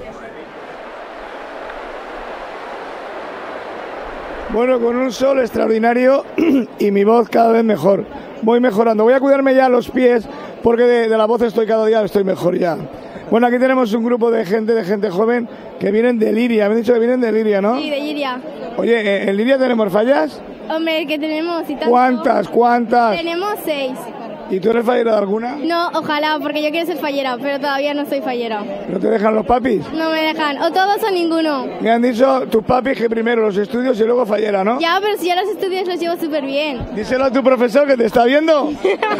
Bueno, con un sol extraordinario y mi voz cada vez mejor. Voy mejorando. Voy a cuidarme ya los pies porque de, de la voz estoy cada día, estoy mejor ya. Bueno, aquí tenemos un grupo de gente, de gente joven que vienen de Liria. Me han dicho que vienen de Liria, ¿no? Sí, de Liria. Oye, ¿en Liria tenemos fallas? Hombre, que tenemos y tanto. ¿Cuántas? ¿Cuántas? Tenemos seis. ¿Y tú eres fallera de alguna? No, ojalá, porque yo quiero ser fallera, pero todavía no soy fallera. ¿No te dejan los papis? No me dejan, o todos o ninguno. Me han dicho tus papis que primero los estudios y luego fallera, ¿no? Ya, pero si yo los estudios los llevo súper bien. Díselo a tu profesor que te está viendo.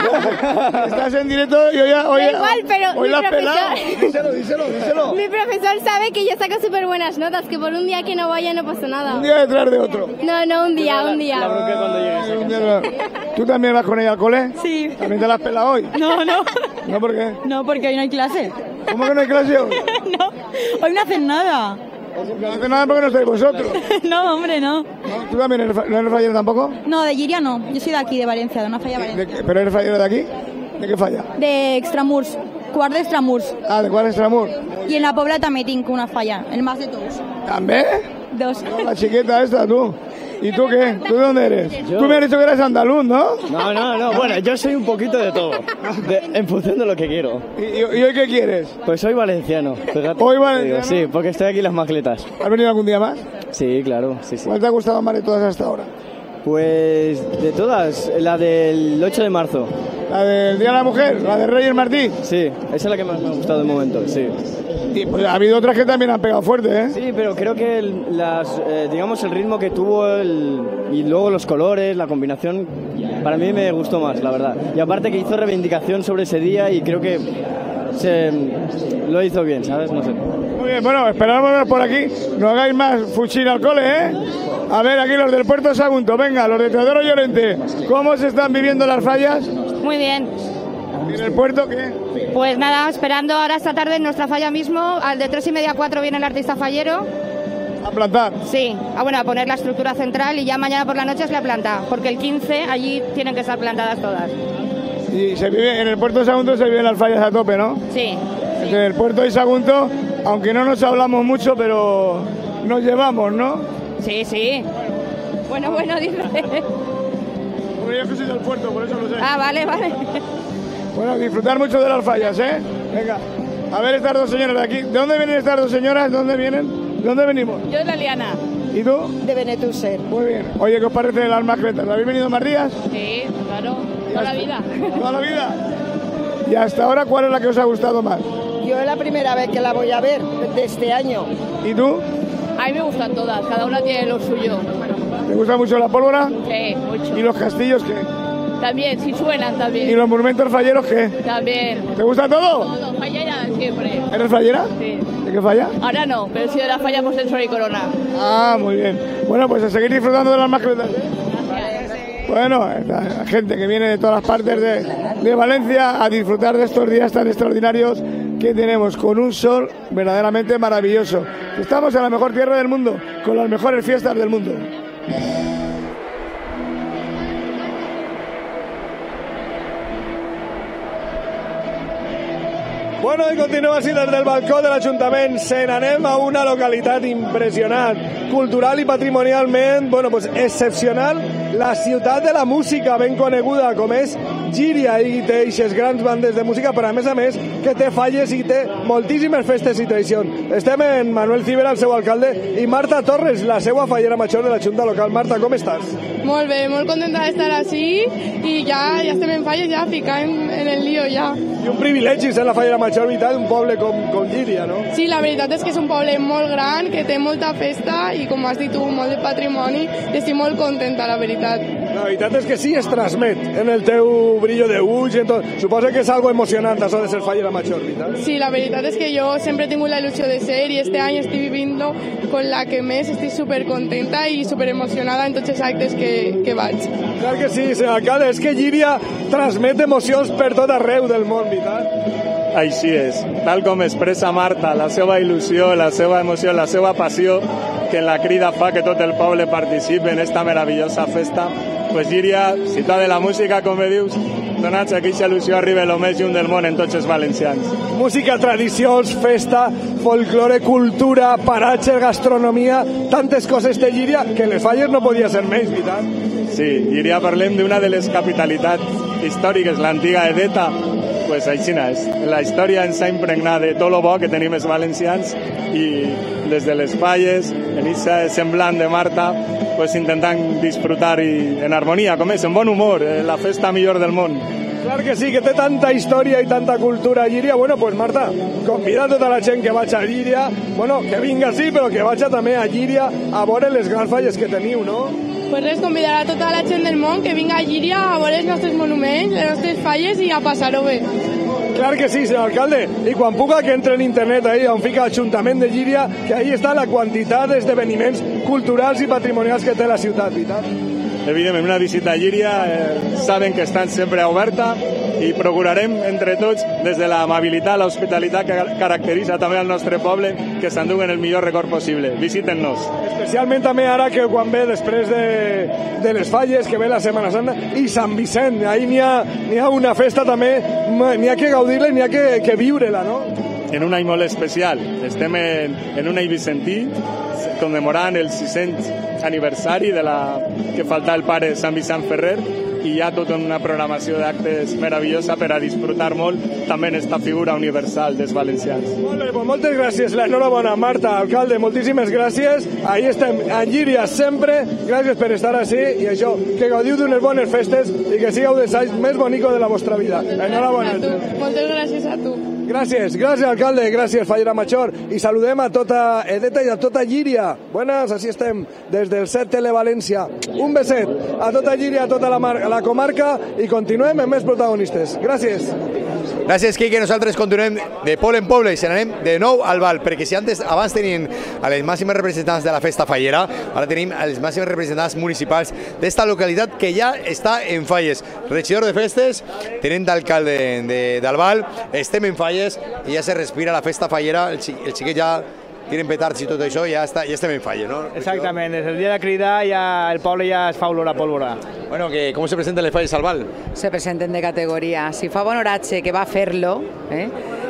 Estás en directo y hoy ya... Hoy, da igual, pero hoy mi la profesor... Díselo, díselo, díselo. Mi profesor sabe que yo saco súper buenas notas, que por un día que no vaya no pasa nada. Un día detrás de otro. No, no, un día, un día. La bronca cuando llegues a casa. ¿Tú también vas con ella al cole? Sí. ¿También te la has pelado hoy? No, no. ¿No por qué? No, porque hoy no hay clase. ¿Cómo que no hay clase hoy? No, hoy no hacen nada. No hacen nada porque no estáis vosotros. No, hombre, no. ¿No? ¿Tú también eres, no eres fallera tampoco? No, de Lliria no. Yo soy de aquí, de Valencia, de una falla ¿De, Valencia. de, ¿Pero eres fallera de aquí? ¿De qué falla? De Extramurs, quart d'Extramurs. Ah, ¿de cuál Extramurs? I en la Pobla també tinc una falla, el más de todos. ¿También? Dos. No, la chiqueta esta, tú. ¿Y tú qué? ¿Tú de dónde eres? Yo. Tú me has dicho que eres andaluz, ¿no? No, no, no. Bueno, yo soy un poquito de todo. De, en función de lo que quiero. ¿Y, y, y hoy qué quieres? Pues soy valenciano. Fíjate. ¿Hoy valenciano? Digo, sí, porque estoy aquí en las mascletas. ¿Has venido algún día más? Sí, claro. Sí, sí. ¿Cuál te ha gustado más de todas hasta ahora? Pues de todas. La del ocho de marzo. ¿La del Día de la Mujer? ¿La de Reyes Martí? Sí, esa es la que más me ha gustado de momento, sí. Y pues ha habido otras que también han pegado fuerte, ¿eh? Sí, pero creo que el, las, eh, digamos el ritmo que tuvo el, y luego los colores, la combinación, para mí me gustó más, la verdad. Y aparte que hizo reivindicación sobre ese día y creo que se, lo hizo bien, ¿sabes? No sé. Muy bien, bueno, esperamos por aquí. No hagáis más fuchín al cole, ¿eh? A ver, aquí los del Puerto Sagunto, venga, los de Teodoro Llorente. ¿Cómo se están viviendo las fallas? Muy bien. ¿Y en el puerto qué? Pues nada, esperando ahora esta tarde en nuestra falla mismo, al de tres y media a cuatro viene el artista fallero. ¿A plantar? Sí, ah, bueno, a poner la estructura central y ya mañana por la noche es la planta, porque el quince allí tienen que estar plantadas todas. Y se vive, en el Puerto de Sagunto se viven las fallas a tope, ¿no? Sí. En el Puerto de Sagunto, aunque no nos hablamos mucho, pero nos llevamos, ¿no? Sí, sí. Bueno, bueno, dice. Porque yo que soy del puerto, por eso lo sé. Ah, vale, vale. Bueno, disfrutar mucho de las fallas, ¿eh? Venga, a ver estas dos señoras de aquí. ¿De dónde vienen estas dos señoras? ¿De dónde vienen? ¿De dónde venimos? Yo de la Liana. ¿Y tú? De Benetúser. Muy bien. Oye, ¿qué os parece las mascletas? ¿Habéis venido más días? Sí, claro. Toda la vida. ¿Toda la vida? ¿Y hasta ahora cuál es la que os ha gustado más? Yo es la primera vez que la voy a ver de este año. ¿Y tú? A mí me gustan todas, cada una tiene lo suyo. ¿Te gusta mucho la pólvora? Sí, mucho. ¿Y los castillos qué? También, si suenan también. ¿Y los monumentos falleros qué? También. ¿Te gusta todo? Todo, fallera, siempre. ¿Eres fallera? Sí. ¿De qué falla? Ahora no, pero sí de la falla Mostensor y Corona. Ah, muy bien. Bueno, pues a seguir disfrutando de las mascletas. Bueno, la gente que viene de todas las partes de, de Valencia a disfrutar de estos días tan extraordinarios que tenemos, con un sol verdaderamente maravilloso. Estamos en la mejor tierra del mundo, con las mejores fiestas del mundo. Bueno, i continuem així des del balcó de l'Ajuntament. Se n'anem a una localitat impressionant, cultural i patrimonialment, bueno, pues, excepcional. La ciutat de la música, ben coneguda com és Llíria, i té aquestes grans bandes de música, però a més a més que té falles i té moltíssimes festes i tradicions. Estem en Manuel Cibera, el seu alcalde, i Marta Torres, la seva fallera major de la Junta Local. Marta, com estàs? Molt bé, molt contenta d'estar així i ja, ja estem en falles, ja ficant en el lío ja. I un privilegi ser la fallera major, veritat, d'un poble com, com Llíria, no? Sí, la veritat és que és un poble molt gran, que té molta festa i, com has dit tu, molt de patrimoni, i estic molt contenta, la veritat. La veritat és que sí es transmet en el teu brillo de ulls, en tot. Suposo que és algo emocionant això de ser fallera major, veritat? Sí, la veritat és que jo sempre he tingut la il·lusió de ser i este any estic vivint con la que més estic super contenta i super emocionada en tots els actes que, que vaig. Clar que sí, senyor alcalde, és que Llíria transmet emocions per tot arreu del món, veritat? Així és, tal com expressa Marta, la seva il·lusió, la seva emoció, la seva passió, que la crida fa que tot el poble participi en esta meravellosa festa, pues Llíria, ciutat de la música, com bé dius, donats que aquesta il·lusió arriba el més lluny del món en tots els valencians. Música, tradicions, festa, folklore, cultura, paratges, gastronomia, tantes coses de Llíria que les falles no podia ser més, veritat? Sí, Llíria parlem d'una de les capitalitats històriques, l'antiga Edeta, pues així és. La història ens ha impregnat de tot el bo que tenim els valencians i des de les falles, en aquest semblant de Marta, pues intentant disfrutar i en harmonia, com és, en bon humor, la festa millor del món. Clar que sí, que té tanta història i tanta cultura a Llíria. Bueno, pues Marta, convida tota la gent que vaig a Llíria, bueno, que vinga sí, però que vaig també a Llíria a veure les grans falles que teniu, no? Pues res, convidar a tota la gent del món que vinga a Llíria a veure els nostres monuments, les nostres falles i a passar-ho bé. Clar que sí, senyor alcalde. I quan puga que entre en internet ahí, on fica Ajuntament de Llíria, que ahí està la quantitat d'esdeveniments culturals i patrimonials que té la ciutat, veritat? Evidentment, una visita a Llíria, eh, saben que estan sempre oberta i procurarem entre tots, des de l'amabilitat, l'hospitalitat que caracteritza també el nostre poble, que s'enduguen el millor record possible. Visiten-nos. Especialment també ara que quan ve després de, de les falles, que ve la Setmana Santa, i Sant Vicent, ahí n'hi ha, n'hi ha una festa també, n'hi ha que gaudir-la i n'hi ha que, que viure-la, no? En un any molt especial. Estem en, en un any vicentí, commemorant el sis-cents aniversari de la que falta el pare Sant Vicent Ferrer, i hi ha tota una programació d'actes meravellosa per a disfrutar molt també en esta figura universal dels valencians. Molt bé, pues moltes gràcies, l'enhorabona, Marta, alcalde, moltíssimes gràcies. Ahí estem, a Llíria sempre, gràcies per estar així, i això, que gaudiu d'unes bones festes i que sigueu dels anys més bonics de la vostra vida. Enhorabona. Moltes gràcies a tu. Gràcies, gràcies, alcalde, gràcies, fallera major, i saludem a tota Edeta i a tota Llíria. Buenas, així estem, des del set Televalència. Un beset a tota Llíria, a tota la, la comarca, i continuem amb més protagonistes. Gràcies. Gràcies, Quique. Nosaltres continuem de poble en poble i se n'anem de nou al Val, perquè si antes, abans tenim a les màximes representants de la festa fallera, ara tenim a les màximes representants municipals d'esta localitat que ja està en falles. Regidor de festes, tenent d'alcalde del Val, estem en falles i ja se respira la festa fallera, el, el xiquet ja tiren petards i tot això, ja, està, ja estem en falle, ¿no? Exactament, des del dia de cridar ja el poble ja es fa olor a pólvora. Bueno, que, ¿cómo se presentan les falles al Val? Se presenten de categoria. Si fa bon horatge, que va fer-lo, eh?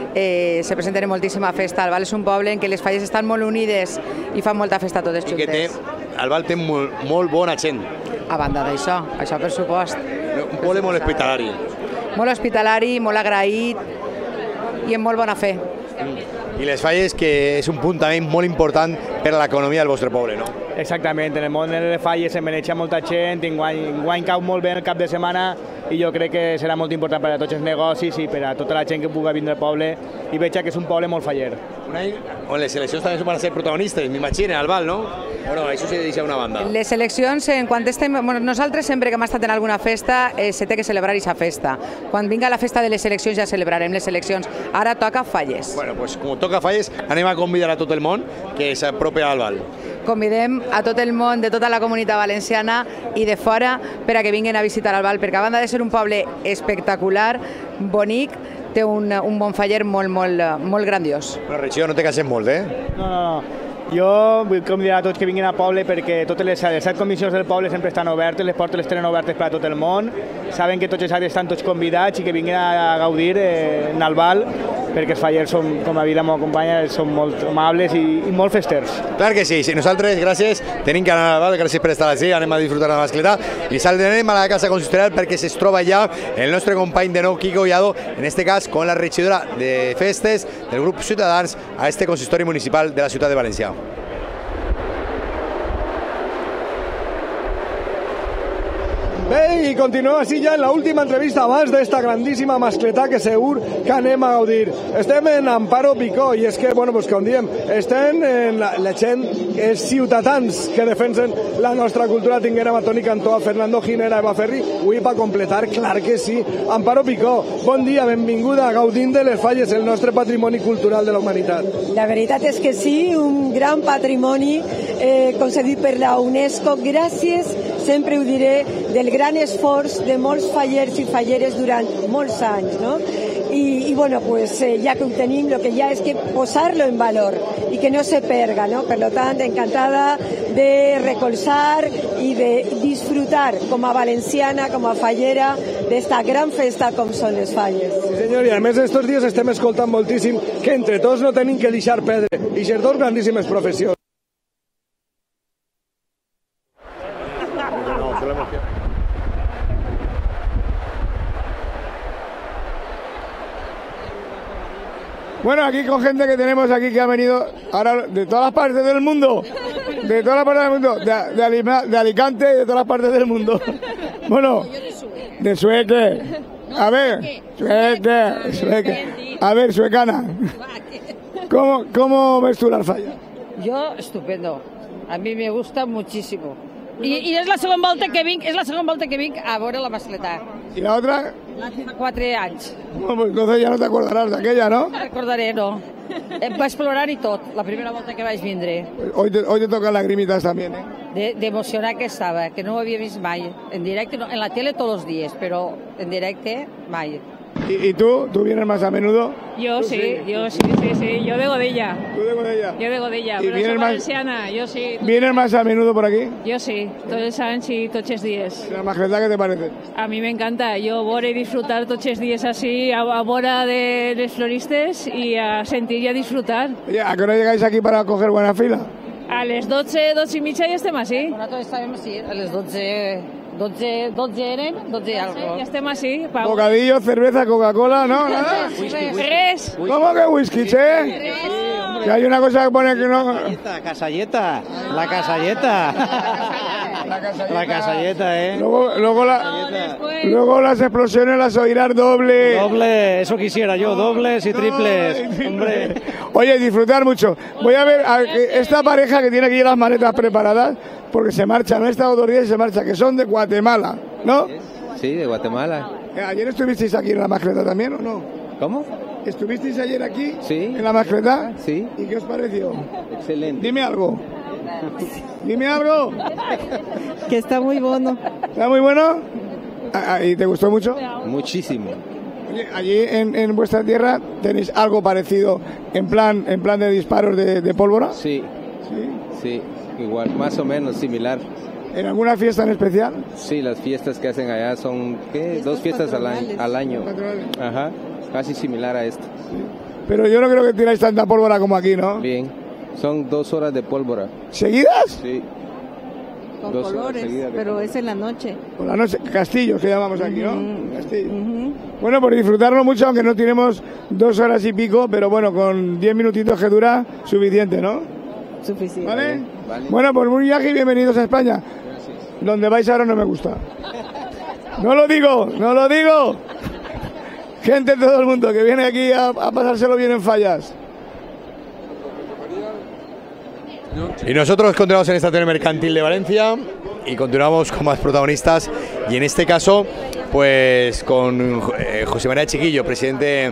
Eh, se presenten en moltíssima festa. El Val és un poble en què les falles estan molt unides i fan molta festa totes juntes. I que té, el Val té molt, molt bona gent. A banda d'això, això per supost. Un poble molt hospitalari. Molt hospitalari, molt agraït i amb molt bona fe. I les falles, que és un punt també molt important per a l'economia del vostre poble, no? Exactament, en el món de les falles se maneja molta gent, enguany, enguany cau molt bé el cap de setmana i jo crec que serà molt important per a tots els negocis i per a tota la gent que pugui vindre al poble i veig que és un poble molt faller. Un any on les eleccions també van ser protagonistes, m'imagino, al Val, no? Bueno, això se deixa una banda. Les eleccions, en quan estem... Bueno, nosaltres sempre que hem estat en alguna festa eh, se té que celebrar aquesta festa. Quan vinga la festa de les eleccions ja celebrarem les eleccions. Ara toca Falles. Bueno, pues com toca Falles, anem a convidar a tot el món que s'apropi al Val. Convidem a tot el món de tota la comunitat valenciana i de fora per a que vinguin a visitar el Val, perquè a banda de ser un poble espectacular, bonic, té un, un bon faller molt, molt, molt grandiós. Però Regidor, no te cases molt, eh? No, no, no. Jo vull convidar a tots que vinguin al poble perquè totes les, les set comissions del poble sempre estan obertes, les portes les tenen obertes per a tot el món, saben que tots els actes estan tots convidats i que vinguin a gaudir eh, en el Val, perquè els fallers, són, com a vida m'acompanya, són molt amables i, i molt festers. Clar que sí, sí, nosaltres, gràcies, tenim que anar al Val, gràcies per estar així, anem a disfrutar de la mascletà i saldrem a la casa consistorial perquè es troba ja el nostre company de nou, Quico Collado, en este cas con la regidora de festes del grup Ciutadans a este consistori municipal de la ciutat de València. Bé, i continuem així ja en l'última entrevista abans d'esta grandíssima mascletà que segur que anem a gaudir. Estem en Amparo Picó i és que, bueno, pues, com diem, estem en la, la gent, els ciutadans que defensen la nostra cultura. Tinguérem a Toni Cantó, a Fernando Ginera, a Eva Ferri, avui per completar, clar que sí. Amparo Picó, bon dia, benvinguda, gaudint de les falles, el nostre patrimoni cultural de la humanitat. La veritat és que sí, un gran patrimoni eh, concedit per la UNESCO, gràcies, sempre ho diré, del gran esforç de molts fallers i falleres durant molts anys, no? I, i bueno, pues eh, ja que ho tenim, lo que ja és que posar-lo en valor i que no se perga, no? Per lo tant, encantada de recolzar i de disfrutar com a valenciana, com a fallera, d'esta gran festa com són les falles. Sí, senyor, i a més estos dies estem escoltant moltíssim que entre tots no tenim que deixar perdre i ser dos grandíssimes professions. Bueno, aquí con gente que tenemos aquí que ha venido ahora de todas las partes del mundo, de todas las partes del mundo, de, de, Alima, de Alicante y de todas las partes del mundo. Bueno, de Sueque. A ver, Sueque, Sueque. A ver, suecana. ¿Cómo, cómo ves tú la falla? Yo, estupendo. A mí me gusta muchísimo. I, i és la segona volta que vinc, és la segona volta que vinc a veure la mascletà. ¿Y la otra? Fa quatre anys. Bueno, pues entonces ya no te acordarás de aquella, ¿no? No recordaré, no. Em vaig plorar i tot, la primera volta que vaig vindre. Hoy te, hoy te tocan lagrimitas también, ¿eh? De, de emocionar que estava, que no ho havia vist mai. En directe, no, en la tele tots els dies, però en directe mai. ¿Y, ¿Y tú? ¿Tú vienes más a menudo? Yo sí, sí, yo sí, sí, sí, yo de Godella. ¿Tú de Godella? Yo de Godella, ¿Y pero soy más, valenciana, yo sí. ¿Vienes más a menudo por aquí? Yo sí, todos los años y todos los días. ¿La mascletà qué te parece? A mí me encanta, yo voy a disfrutar todos los días así, a, a vora de los floristes y a sentir y a disfrutar. Oye, ¿a qué hora llegáis aquí para coger buena fila? A les dotze, dotze i mitja ja estem així. Nosaltres estàvem així, a les dotze, dotze, dotze eren, dotze i algo. Ja estem així. Bocadillo, cerveza, Coca-Cola, ¿no? ¿Nada? Res. ¿Cómo que whisky, che? Que hay una cosa que pone que no... La casalleta, la casalleta. La casalleta, ¿eh? Luego, luego, la, luego las explosiones las oirás doble. Doble, eso quisiera yo, dobles y triples. Hombre. Oye, disfrutar mucho. Voy a ver a esta pareja que tiene aquí las maletas preparadas, porque se marcha, no he estado dos días y se marcha, que son de Guatemala, ¿no? Sí, de Guatemala. ¿Ayer estuvisteis aquí en la mascletà también o no? ¿Cómo? ¿Estuvisteis ayer aquí? Sí. ¿En la mascletà? Sí. ¿Y qué os pareció? Excelente. Dime algo. Dime algo. Que está muy bueno. ¿Está muy bueno? ¿Y te gustó mucho? Muchísimo. Oye, allí en, en vuestra tierra tenéis algo parecido en plan en plan de disparos de, de pólvora. Sí. Sí. Sí, igual, más o menos similar. ¿En alguna fiesta en especial? Sí, las fiestas que hacen allá son, ¿qué? Dos fiestas al año. Al año. Ajá, casi similar a esto. Pero yo no creo que tiráis tanta pólvora como aquí, ¿no? Bien, son dos horas de pólvora. ¿Seguidas? Sí. Con dos colores, pero es en la noche. Por la noche, castillos que llamamos aquí, ¿no? Uh-huh. Castillos. Uh-huh. Bueno, por disfrutarlo mucho, aunque no tenemos dos horas y pico, pero bueno, con diez minutitos que dura, suficiente, ¿no? suficiente. ¿Vale? Vale. Bueno, pues buen viaje y bienvenidos a España. Gracias. Donde vais ahora no me gusta. No lo digo, no lo digo. Gente de todo el mundo que viene aquí a, a pasárselo bien en Fallas. Y nosotros continuamos en esta Estación Mercantil de Valencia y continuamos con más protagonistas y en este caso pues con eh, José María Chiquillo, presidente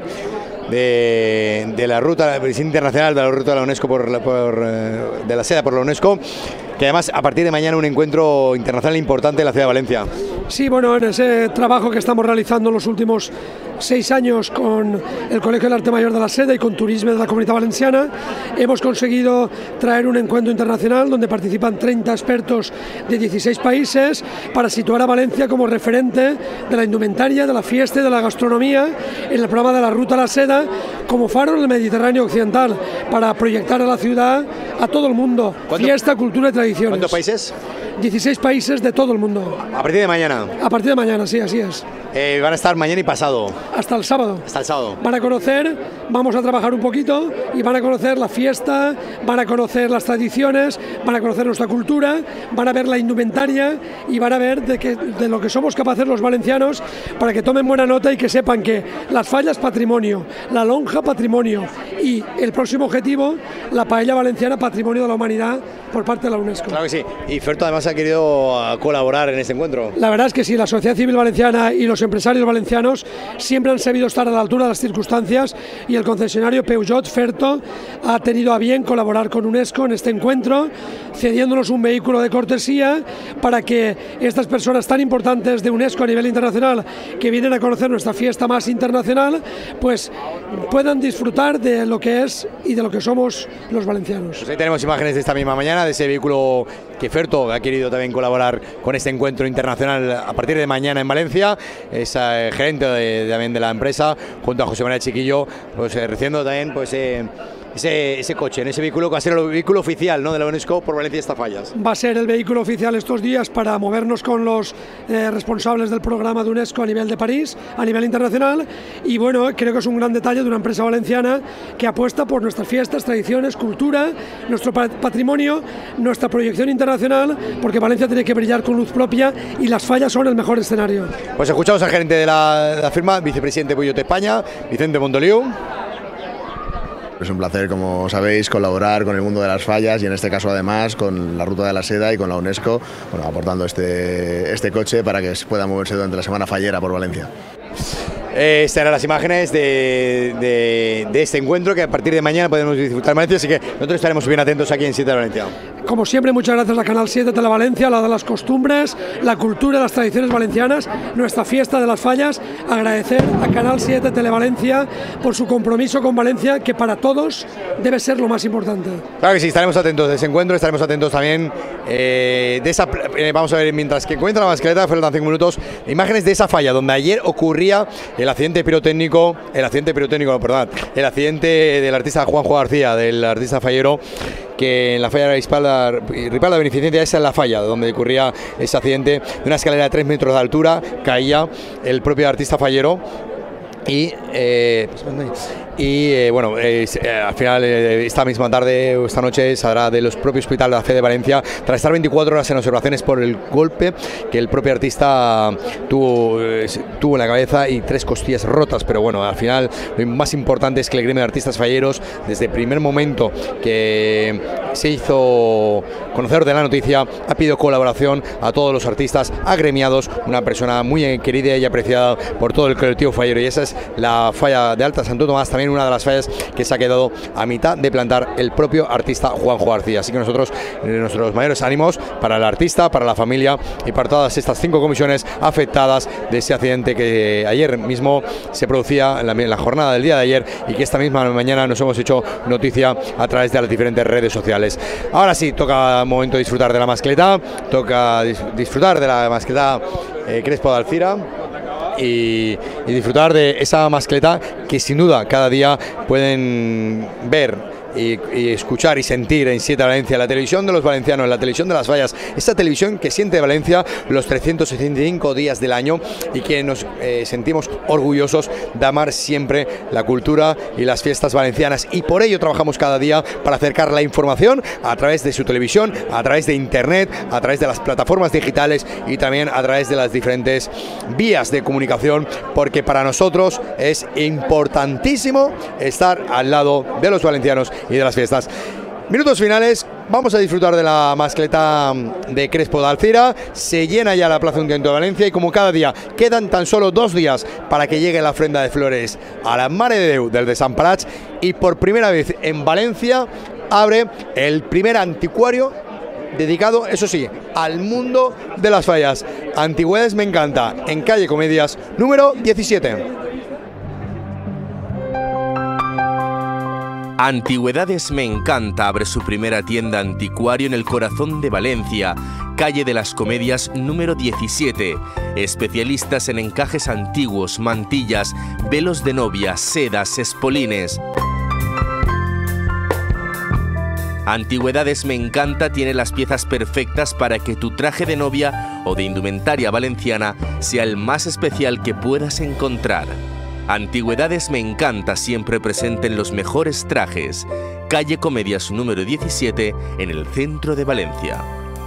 de, de la ruta, presidente internacional de la ruta de la UNESCO por, la, por eh, de la seda por la UNESCO, que además a partir de mañana un encuentro internacional importante en la ciudad de Valencia. Sí, bueno, en ese trabajo que estamos realizando en los últimos seis años con el Colegio del Arte Mayor de la Seda y con Turisme de la Comunitat Valenciana, hemos conseguido traer un encuentro internacional donde participan treinta expertos de dieciséis países para situar a Valencia como referente de la indumentaria, de la fiesta y de la gastronomía en el programa de la Ruta a la Seda como faro en el Mediterráneo Occidental para proyectar a la ciudad a todo el mundo, fiesta, cultura y tradiciones. ¿Cuántos países? dieciséis países de todo el mundo. A partir de mañana. A partir de mañana, sí, así es. Eh, van a estar mañana y pasado. Hasta el sábado. Hasta el sábado. Van a conocer, vamos a trabajar un poquito y van a conocer la fiesta, van a conocer las tradiciones, van a conocer nuestra cultura, van a ver la indumentaria y van a ver de, que, de lo que somos capaces los valencianos para que tomen buena nota y que sepan que las fallas patrimonio, la lonja patrimonio y el próximo objetivo, la paella valenciana patrimonio de la humanidad por parte de la UNESCO. Claro que sí. Y Ferto además ha querido colaborar en este encuentro. La verdad es que sí, la sociedad civil valenciana y los empresarios valencianos siempre han sabido estar a la altura de las circunstancias y el concesionario Peugeot Ferto ha tenido a bien colaborar con UNESCO en este encuentro, cediéndonos un vehículo de cortesía para que estas personas tan importantes de UNESCO a nivel internacional que vienen a conocer nuestra fiesta más internacional, pues puedan disfrutar de lo que es y de lo que somos los valencianos. Pues ahí tenemos imágenes de esta misma mañana de ese vehículo que Ferto ha querido también colaborar con este encuentro internacional a partir de mañana en Valencia. Es eh, gerente de, también de la empresa junto a José María Chiquillo, pues eh, recibiendo también pues eh, ese, ese coche, en ese vehículo que va a ser el vehículo oficial, ¿no?, de la UNESCO por Valencia Esta Fallas. Va a ser el vehículo oficial estos días para movernos con los eh, responsables del programa de UNESCO a nivel de París, a nivel internacional, y bueno, creo que es un gran detalle de una empresa valenciana que apuesta por nuestras fiestas, tradiciones, cultura, nuestro patrimonio, nuestra proyección internacional, porque Valencia tiene que brillar con luz propia y las fallas son el mejor escenario. Pues escuchamos al gerente de la, de la firma, vicepresidente Peugeot España, Vicente Montoliu. Es un placer, como sabéis, colaborar con el mundo de las fallas y en este caso además con la Ruta de la Seda y con la UNESCO, bueno, aportando este, este coche para que pueda moverse durante la semana fallera por Valencia. Eh, estas eran las imágenes de, de, de este encuentro que a partir de mañana podemos disfrutar en Valencia, así que nosotros estaremos bien atentos aquí en siete de Valencia. Como siempre, muchas gracias a Canal siete Televalencia, la de las costumbres, la cultura, las tradiciones valencianas, nuestra fiesta de las fallas. Agradecer a Canal siete Televalencia por su compromiso con Valencia, que para todos debe ser lo más importante. Claro que sí, estaremos atentos de ese encuentro, estaremos atentos también eh, de esa, eh, vamos a ver, mientras que encuentra la mascleta, faltan cinco minutos, imágenes de esa falla donde ayer ocurría el accidente pirotécnico, el accidente pirotécnico, no, perdón, el accidente del artista Juanjo García, del artista fallero, que en la falla de Ripalda, Ripalda de Beneficencia, esa es la falla donde ocurría ese accidente, de una escalera de tres metros de altura, caía el propio artista fallero y... Eh, y eh, bueno, eh, eh, al final eh, esta misma tarde o esta noche saldrá del propio Hospital de la Fe de Valencia tras estar veinticuatro horas en observaciones por el golpe que el propio artista tuvo, eh, tuvo en la cabeza y tres costillas rotas, pero bueno, al final lo más importante es que el gremio de artistas falleros desde el primer momento que se hizo conocer de la noticia ha pedido colaboración a todos los artistas agremiados, una persona muy querida y apreciada por todo el colectivo fallero, y esa es la falla de Alta Santo Tomás, también una de las fallas que se ha quedado a mitad de plantar el propio artista Juanjo García. Así que nosotros, eh, nuestros mayores ánimos para el artista, para la familia y para todas estas cinco comisiones afectadas de ese accidente que ayer mismo se producía en la, en la jornada del día de ayer y que esta misma mañana nos hemos hecho noticia a través de las diferentes redes sociales. Ahora sí, toca momento de disfrutar de la mascleta, toca dis disfrutar de la mascleta eh, Crespo de Alcira. Y, y disfrutar de esa mascleta que sin duda cada día pueden ver y, y escuchar y sentir en Siete Valencia, la televisión de los valencianos, la televisión de las Fallas, esta televisión que siente Valencia los trescientos sesenta y cinco días del año y que nos eh, sentimos orgullosos de amar siempre la cultura y las fiestas valencianas, y por ello trabajamos cada día para acercar la información a través de su televisión, a través de internet, a través de las plataformas digitales y también a través de las diferentes vías de comunicación, porque para nosotros es importantísimo estar al lado de los valencianos y de las fiestas. Minutos finales, vamos a disfrutar de la mascleta de Crespo de Alcira. Se llena ya la Plaza Ayuntamiento de Valencia y como cada día quedan tan solo dos días para que llegue la ofrenda de flores a la Mare de Déu del Desamparats, y por primera vez en Valencia abre el primer anticuario dedicado, eso sí, al mundo de las fallas. Antigüedades Me Encanta, en calle Comedias número diecisiete. Antigüedades Me Encanta abre su primera tienda anticuario en el corazón de Valencia, calle de las Comedias número diecisiete. Especialistas en encajes antiguos, mantillas, velos de novia, sedas, espolines. Antigüedades Me Encanta tiene las piezas perfectas para que tu traje de novia o de indumentaria valenciana sea el más especial que puedas encontrar. Antigüedades Me Encanta, siempre presente en los mejores trajes. Calle Comedias número diecisiete, en el centro de Valencia.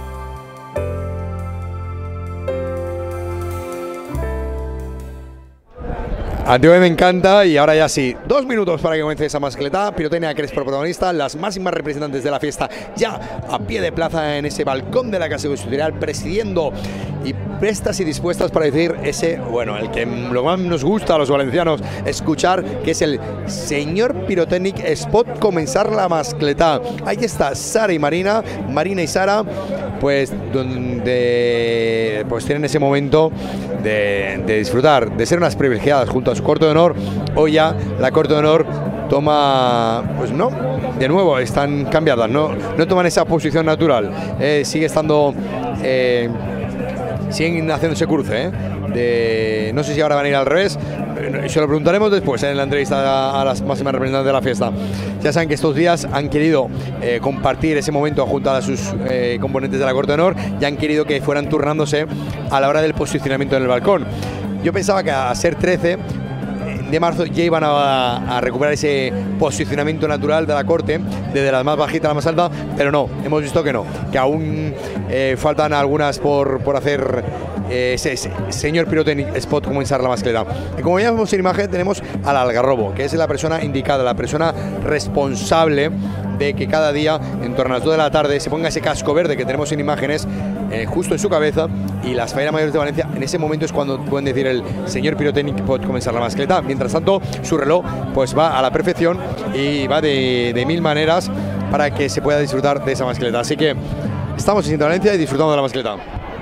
Antigüedades Me Encanta, y ahora ya sí, dos minutos para que comience esa mascleta. Pirotecnia Crespo protagonista, las máximas representantes de la fiesta ya a pie de plaza en ese balcón de la Casa Consistorial, presidiendo y prestas y dispuestas para decir ese, bueno, el que lo más nos gusta a los valencianos escuchar, que es el señor Pirotecnic Spot comenzar la mascleta. Ahí está Sara y Marina, Marina y Sara, pues donde pues tienen ese momento de, de disfrutar, de ser unas privilegiadas junto a su corte de honor. Hoy ya la corte de honor toma, pues no, de nuevo están cambiadas, no, no toman esa posición natural, eh, sigue estando, eh, siguen haciendo ese cruce, eh, de, no sé si ahora van a ir al revés, eh, se lo preguntaremos después en la entrevista a, a las máximas representantes de la fiesta. Ya saben que estos días han querido eh, compartir ese momento junto a sus eh, componentes de la corte de honor y han querido que fueran turnándose a la hora del posicionamiento en el balcón. Yo pensaba que a ser trece de marzo ya iban a, a recuperar ese posicionamiento natural de la corte, desde la más bajita a la más alta, pero no, hemos visto que no, que aún eh, faltan algunas por, por hacer eh, ese, ese señor Pirotecnic Spot comenzar la mascleta. Y como ya vemos en imagen, tenemos al Algarrobo, que es la persona indicada, la persona responsable de que cada día, en torno a las dos de la tarde, se ponga ese casco verde que tenemos en imágenes eh, justo en su cabeza, y las falleras mayores de Valencia, en ese momento es cuando pueden decir el señor Pirotecnic puede comenzar la mascleta. Mientras tanto, su reloj pues va a la perfección y va de, de mil maneras para que se pueda disfrutar de esa mascleta. Así que estamos en Valencia y disfrutando de la mascleta.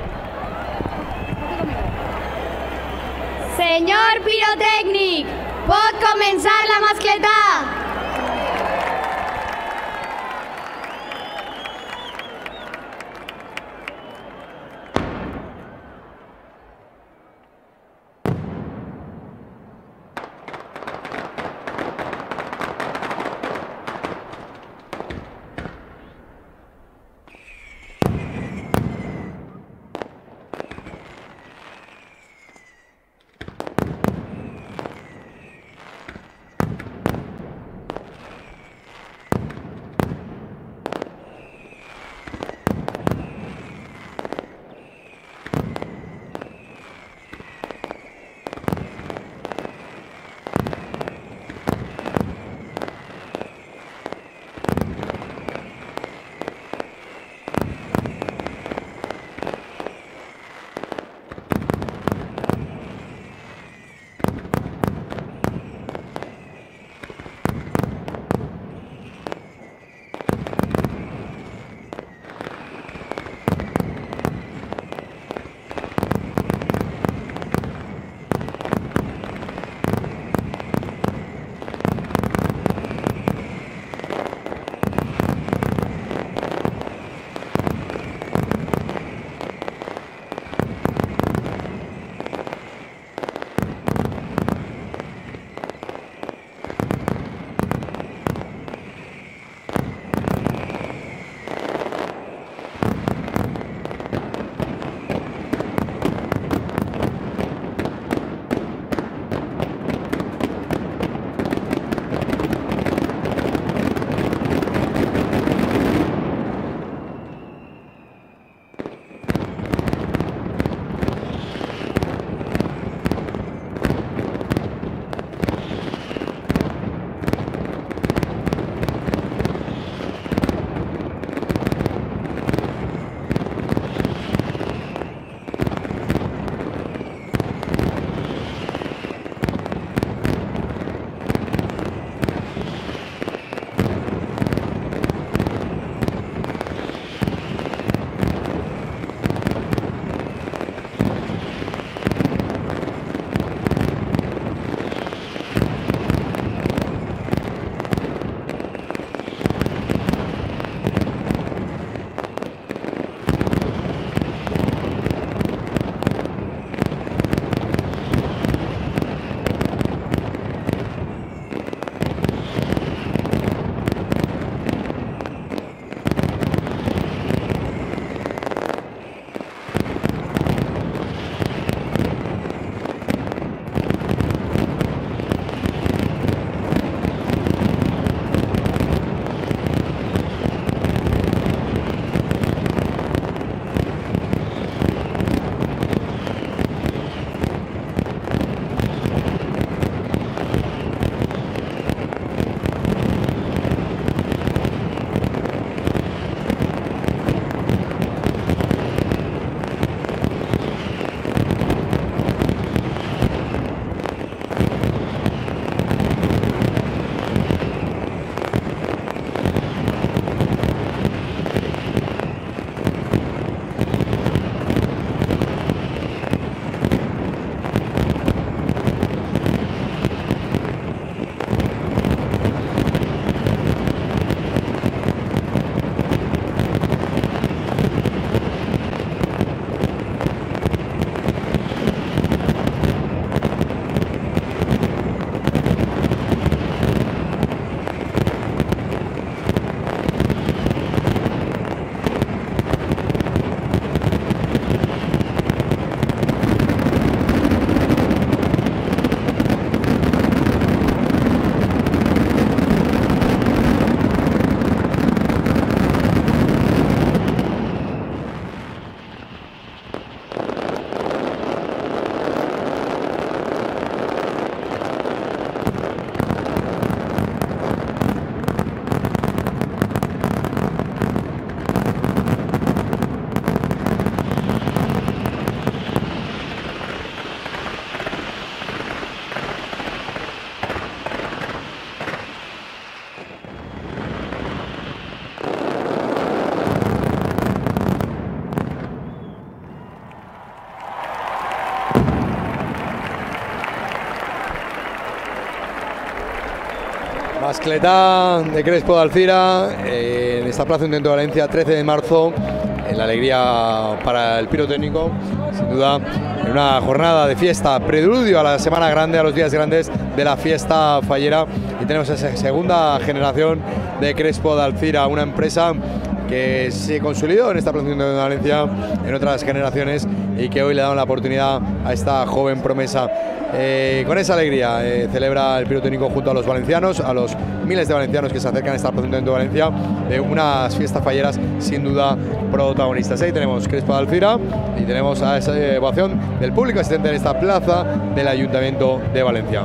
Señor Pirotecnic, pot comenzar la mascleta. Mascletá de Crespo de Alcira, eh, en esta plaza de Valencia, trece de marzo, en la alegría para el pirotécnico, sin duda, en una jornada de fiesta, preludio a la Semana Grande, a los días grandes de la fiesta fallera, y tenemos esa segunda generación de Crespo de Alcira, una empresa que se consolidó en esta plaza de Valencia en otras generaciones y que hoy le dan la oportunidad a esta joven promesa. Eh, con esa alegría eh, celebra el pirotécnico junto a los valencianos, a los miles de valencianos que se acercan a esta plaza de Valencia, de unas fiestas falleras sin duda protagonistas. Ahí tenemos Crespo de Alcira y tenemos a esa ovación del público asistente en esta plaza del Ayuntamiento de Valencia.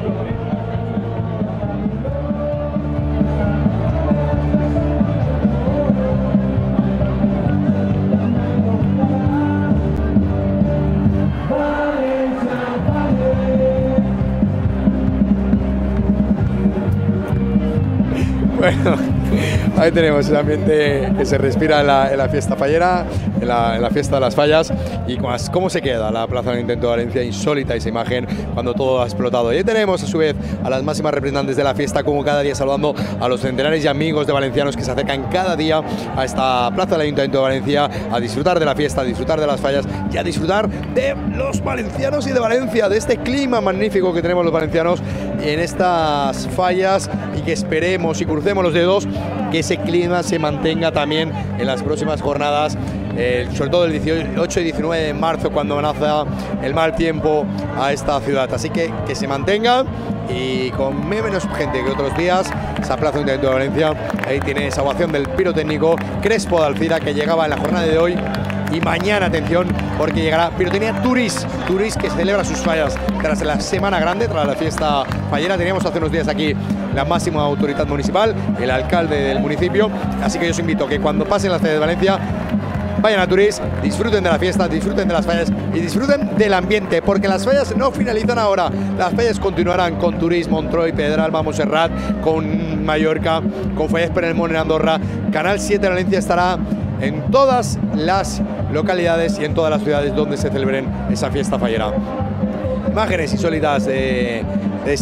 Bueno, ahí tenemos el ambiente que se respira en la, en la fiesta fallera, en la, en la fiesta de las fallas, y cómo se queda la plaza del Ayuntamiento de Valencia, insólita esa imagen cuando todo ha explotado. Y ahí tenemos a su vez a las máximas representantes de la fiesta, como cada día saludando a los centenares y amigos de valencianos que se acercan cada día a esta plaza del Ayuntamiento de Valencia a disfrutar de la fiesta, a disfrutar de las fallas y a disfrutar de los valencianos y de Valencia, de este clima magnífico que tenemos los valencianos en estas fallas, y que esperemos y crucemos los dedos que ese clima se mantenga también en las próximas jornadas, eh, sobre todo el dieciocho y diecinueve de marzo, cuando amenaza el mal tiempo a esta ciudad. Así que que se mantenga, y con menos gente que otros días, esa plaza de Ayuntamiento de Valencia. Ahí tiene esa ovación del pirotécnico Crespo de Alcira, que llegaba en la jornada de hoy. Y mañana, atención, porque llegará Pirotecnia Turís, Turís, que celebra sus fallas tras la Semana Grande, tras la fiesta fallera. Teníamos hace unos días aquí la máxima autoridad municipal, el alcalde del municipio. Así que yo os invito a que cuando pasen las fallas de Valencia, vayan a Turís, disfruten de la fiesta, disfruten de las fallas y disfruten del ambiente, porque las fallas no finalizan ahora. Las fallas continuarán con Turís, Montroi, Pedralba, Montserrat, con Mallorca, con Fallas Perelmón en Andorra. Canal siete Valencia estará en todas las localidades y en todas las ciudades donde se celebren esa fiesta fallera. Imágenes insólitas de, de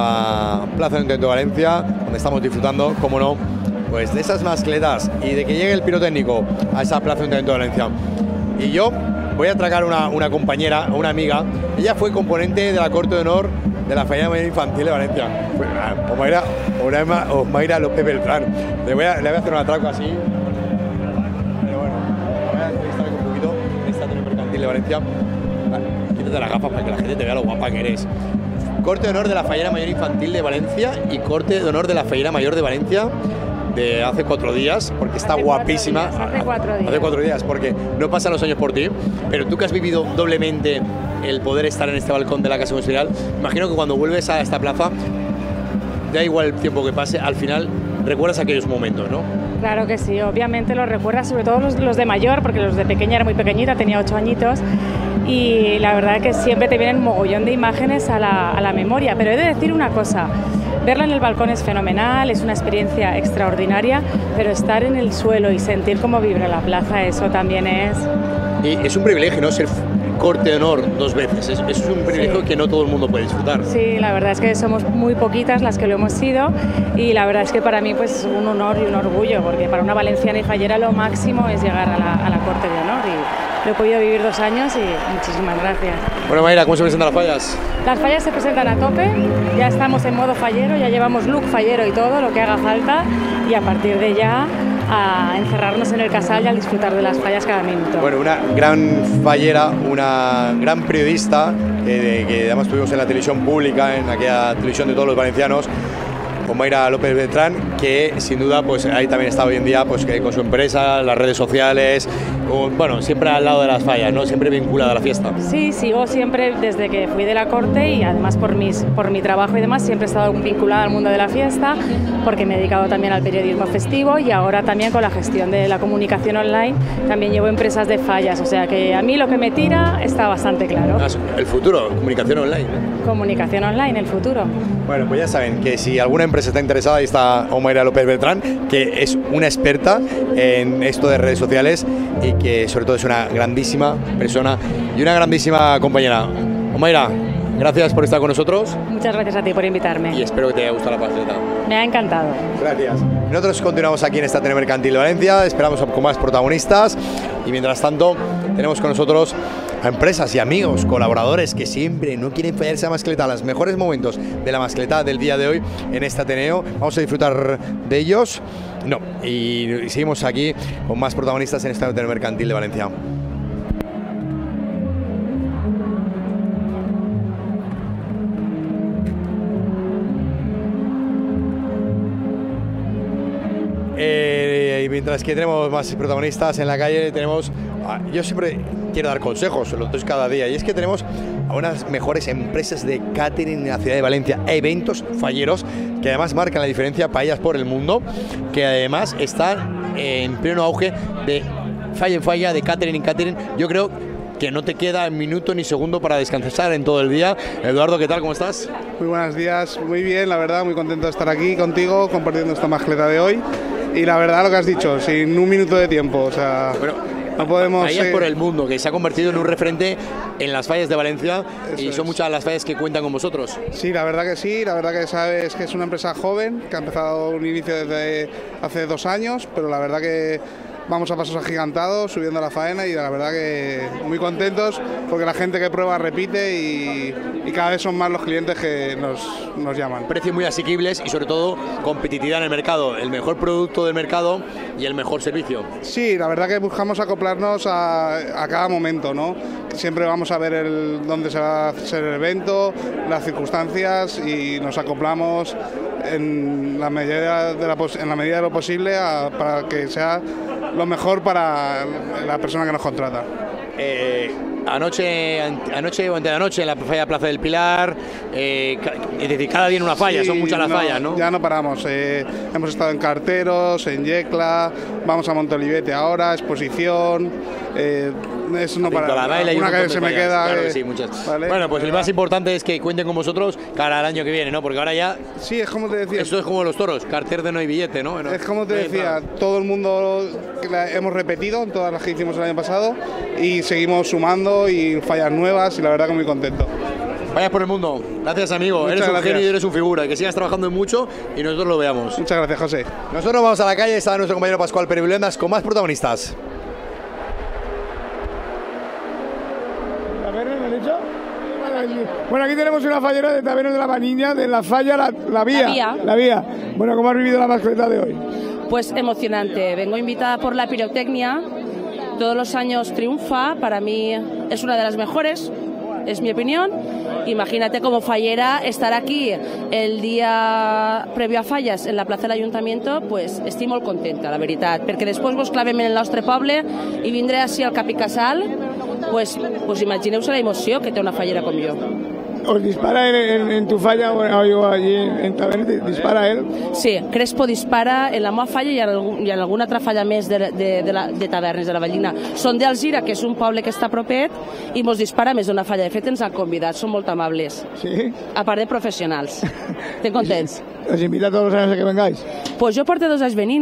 esa plaza de Ayuntamiento de Valencia, donde estamos disfrutando, como no, pues de esas mascletas y de que llegue el pirotécnico a esa plaza de Ayuntamiento de Valencia. Y yo voy a tragar una, una compañera, una amiga. Ella fue componente de la Corte de Honor de la Falla Mayor Infantil de Valencia. Omaira, Omaira, Omaira López Beltrán. Le voy, a, le voy a hacer un atraco así. De Valencia. Vale, quítate las gafas para que la gente te vea lo guapa que eres. Corte de honor de la Fallera Mayor Infantil de Valencia y corte de honor de la Fallera Mayor de Valencia de hace cuatro días, porque está hace guapísima. Cuatro días, hace cuatro días. Hace cuatro días, porque no pasan los años por ti, pero tú que has vivido doblemente el poder estar en este balcón de la Casa Consistorial, imagino que cuando vuelves a esta plaza, da igual el tiempo que pase, al final recuerdas aquellos momentos, ¿no? Claro que sí, obviamente los recuerdas, sobre todo los, los de mayor, porque los de pequeña era muy pequeñita, tenía ocho añitos, y la verdad que siempre te vienen mogollón de imágenes a la, a la memoria. Pero he de decir una cosa, verla en el balcón es fenomenal, es una experiencia extraordinaria, pero estar en el suelo y sentir cómo vibra la plaza, eso también es... Y es un privilegio, ¿no?, ser corte de honor dos veces, es, es un privilegio sí. que no todo el mundo puede disfrutar. Sí, la verdad es que somos muy poquitas las que lo hemos sido, y la verdad es que para mí pues es un honor y un orgullo, porque para una valenciana y fallera lo máximo es llegar a la, a la corte de honor, y lo he podido vivir dos años y muchísimas gracias. Bueno, Mayra, ¿cómo se presentan las fallas? Las fallas se presentan a tope, ya estamos en modo fallero, ya llevamos look fallero y todo lo que haga falta, y a partir de ya a encerrarnos en el casal y a disfrutar de las fallas cada minuto. Bueno, una gran fallera, una gran periodista que, que además tuvimos en la televisión pública, en aquella televisión de todos los valencianos, Omaira López Beltrán, que sin duda pues ahí también está hoy en día pues que con su empresa, las redes sociales, un, bueno, siempre al lado de las fallas, ¿no?, siempre vinculada a la fiesta. Sí, sigo siempre desde que fui de la corte, y además por, mis, por mi trabajo y demás siempre he estado vinculada al mundo de la fiesta, porque me he dedicado también al periodismo festivo, y ahora también con la gestión de la comunicación online también llevo empresas de fallas, o sea que a mí lo que me tira está bastante claro. El futuro, comunicación online, ¿no? Comunicación online, el futuro. Bueno, pues ya saben que si alguna empresa está interesada, ahí está Omaira López Beltrán, que es una experta en esto de redes sociales y que sobre todo es una grandísima persona y una grandísima compañera. Omaira, gracias por estar con nosotros. Muchas gracias a ti por invitarme. Y espero que te haya gustado la pasteleta. Me ha encantado. Gracias. Nosotros continuamos aquí en esta Ateneo Mercantil de Valencia, esperamos con más protagonistas y mientras tanto tenemos con nosotros a empresas y amigos, colaboradores que siempre no quieren fallarse a mascleta, los mejores momentos de la mascleta del día de hoy en este Ateneo. Vamos a disfrutar de ellos. No, y, y seguimos aquí con más protagonistas en este Ateneo Mercantil de Valencia. Eh, y mientras que tenemos más protagonistas en la calle, tenemos... Yo siempre quiero dar consejos, lo doy cada día, y es que tenemos a unas mejores empresas de catering en la ciudad de Valencia, eventos falleros, que además marcan la diferencia paellas por el mundo, que además están en pleno auge de falla en falla, de catering en catering. Yo creo que no te queda minuto ni segundo para descansar en todo el día. Eduardo, ¿qué tal? ¿Cómo estás? Muy buenos días, muy bien, la verdad, muy contento de estar aquí contigo, compartiendo esta mascleta de hoy. Y la verdad, lo que has dicho, sin un minuto de tiempo, o sea, bueno, no podemos... Fallas eh... por el mundo, que se ha convertido en un referente en las fallas de Valencia. Eso y son es. muchas las fallas que cuentan con vosotros. Sí, la verdad que sí, la verdad que sabes que es una empresa joven, que ha empezado un inicio desde hace dos años, pero la verdad que vamos a pasos agigantados, subiendo la faena y la verdad que muy contentos porque la gente que prueba repite y, y cada vez son más los clientes que nos, nos llaman. Precios muy asequibles y sobre todo competitividad en el mercado, el mejor producto del mercado y el mejor servicio. Sí, la verdad que buscamos acoplarnos a, a cada momento, ¿no? Siempre vamos a ver el, dónde se va a hacer el evento, las circunstancias y nos acoplamos en la medida de, la, en la medida de lo posible a, para que sea lo mejor para la persona que nos contrata. Eh, anoche, anoche o antes de anoche en la falla Plaza del Pilar, eh, es decir, cada día en una falla, sí, son muchas las no, fallas, ¿no? Ya no paramos, eh, hemos estado en Carteros, en Yecla, vamos a Montolivete ahora, exposición, eh, es no para una que se me queda. Claro eh, que sí, muchas. ¿vale? Bueno, pues el más importante es que cuenten con vosotros cara al año que viene, ¿no? Porque ahora ya... Sí, es como te decía. Esto es como los toros, cartel de no hay billete, ¿no? Es como te decía, todo el mundo que la hemos repetido en todas las que hicimos el año pasado y seguimos sumando y fallas nuevas y la verdad que muy contento. Fallas por el mundo. Gracias, amigo. Muchas eres un gracias. genio y eres un figura. Que sigas trabajando en mucho y nosotros lo veamos. Muchas gracias, José. Nosotros vamos a la calle, está nuestro compañero Pascual Peribulendas con más protagonistas. Bueno, aquí tenemos una fallera de Tabernes de la Maniña, de la falla La, la, vía, la Vía. La Vía. Bueno, ¿cómo has vivido la mascleta de hoy? Pues emocionante. Vengo invitada por la pirotecnia. Todos los años triunfa. Para mí es una de las mejores, es mi opinión. Imagínate como fallera estar aquí el día previo a falles en la plaça de l'Ajuntament, pues estic molt contenta, la veritat, perquè després vos clavem en el nostre poble i vindré així al Cap i Casal, pues, pues imagineu-se la emoció que té una fallera com jo. ¿Os dispara en, en, en tu falla o allí en Tabernes? ¿Dispara él? Sí, Crespo dispara en la meva falla i en, algun, i en alguna altra falla més de, de, de, la, de Tavernes de la Vallina. Són d'Alzira, que és un poble que està propet, i mos dispara més d'una falla. De fet, ens han convidat, són molt amables. Sí? A part de professionals. Estem contents. ¿Os invita todos los años a que vengáis? Pues jo porto dos anys venint.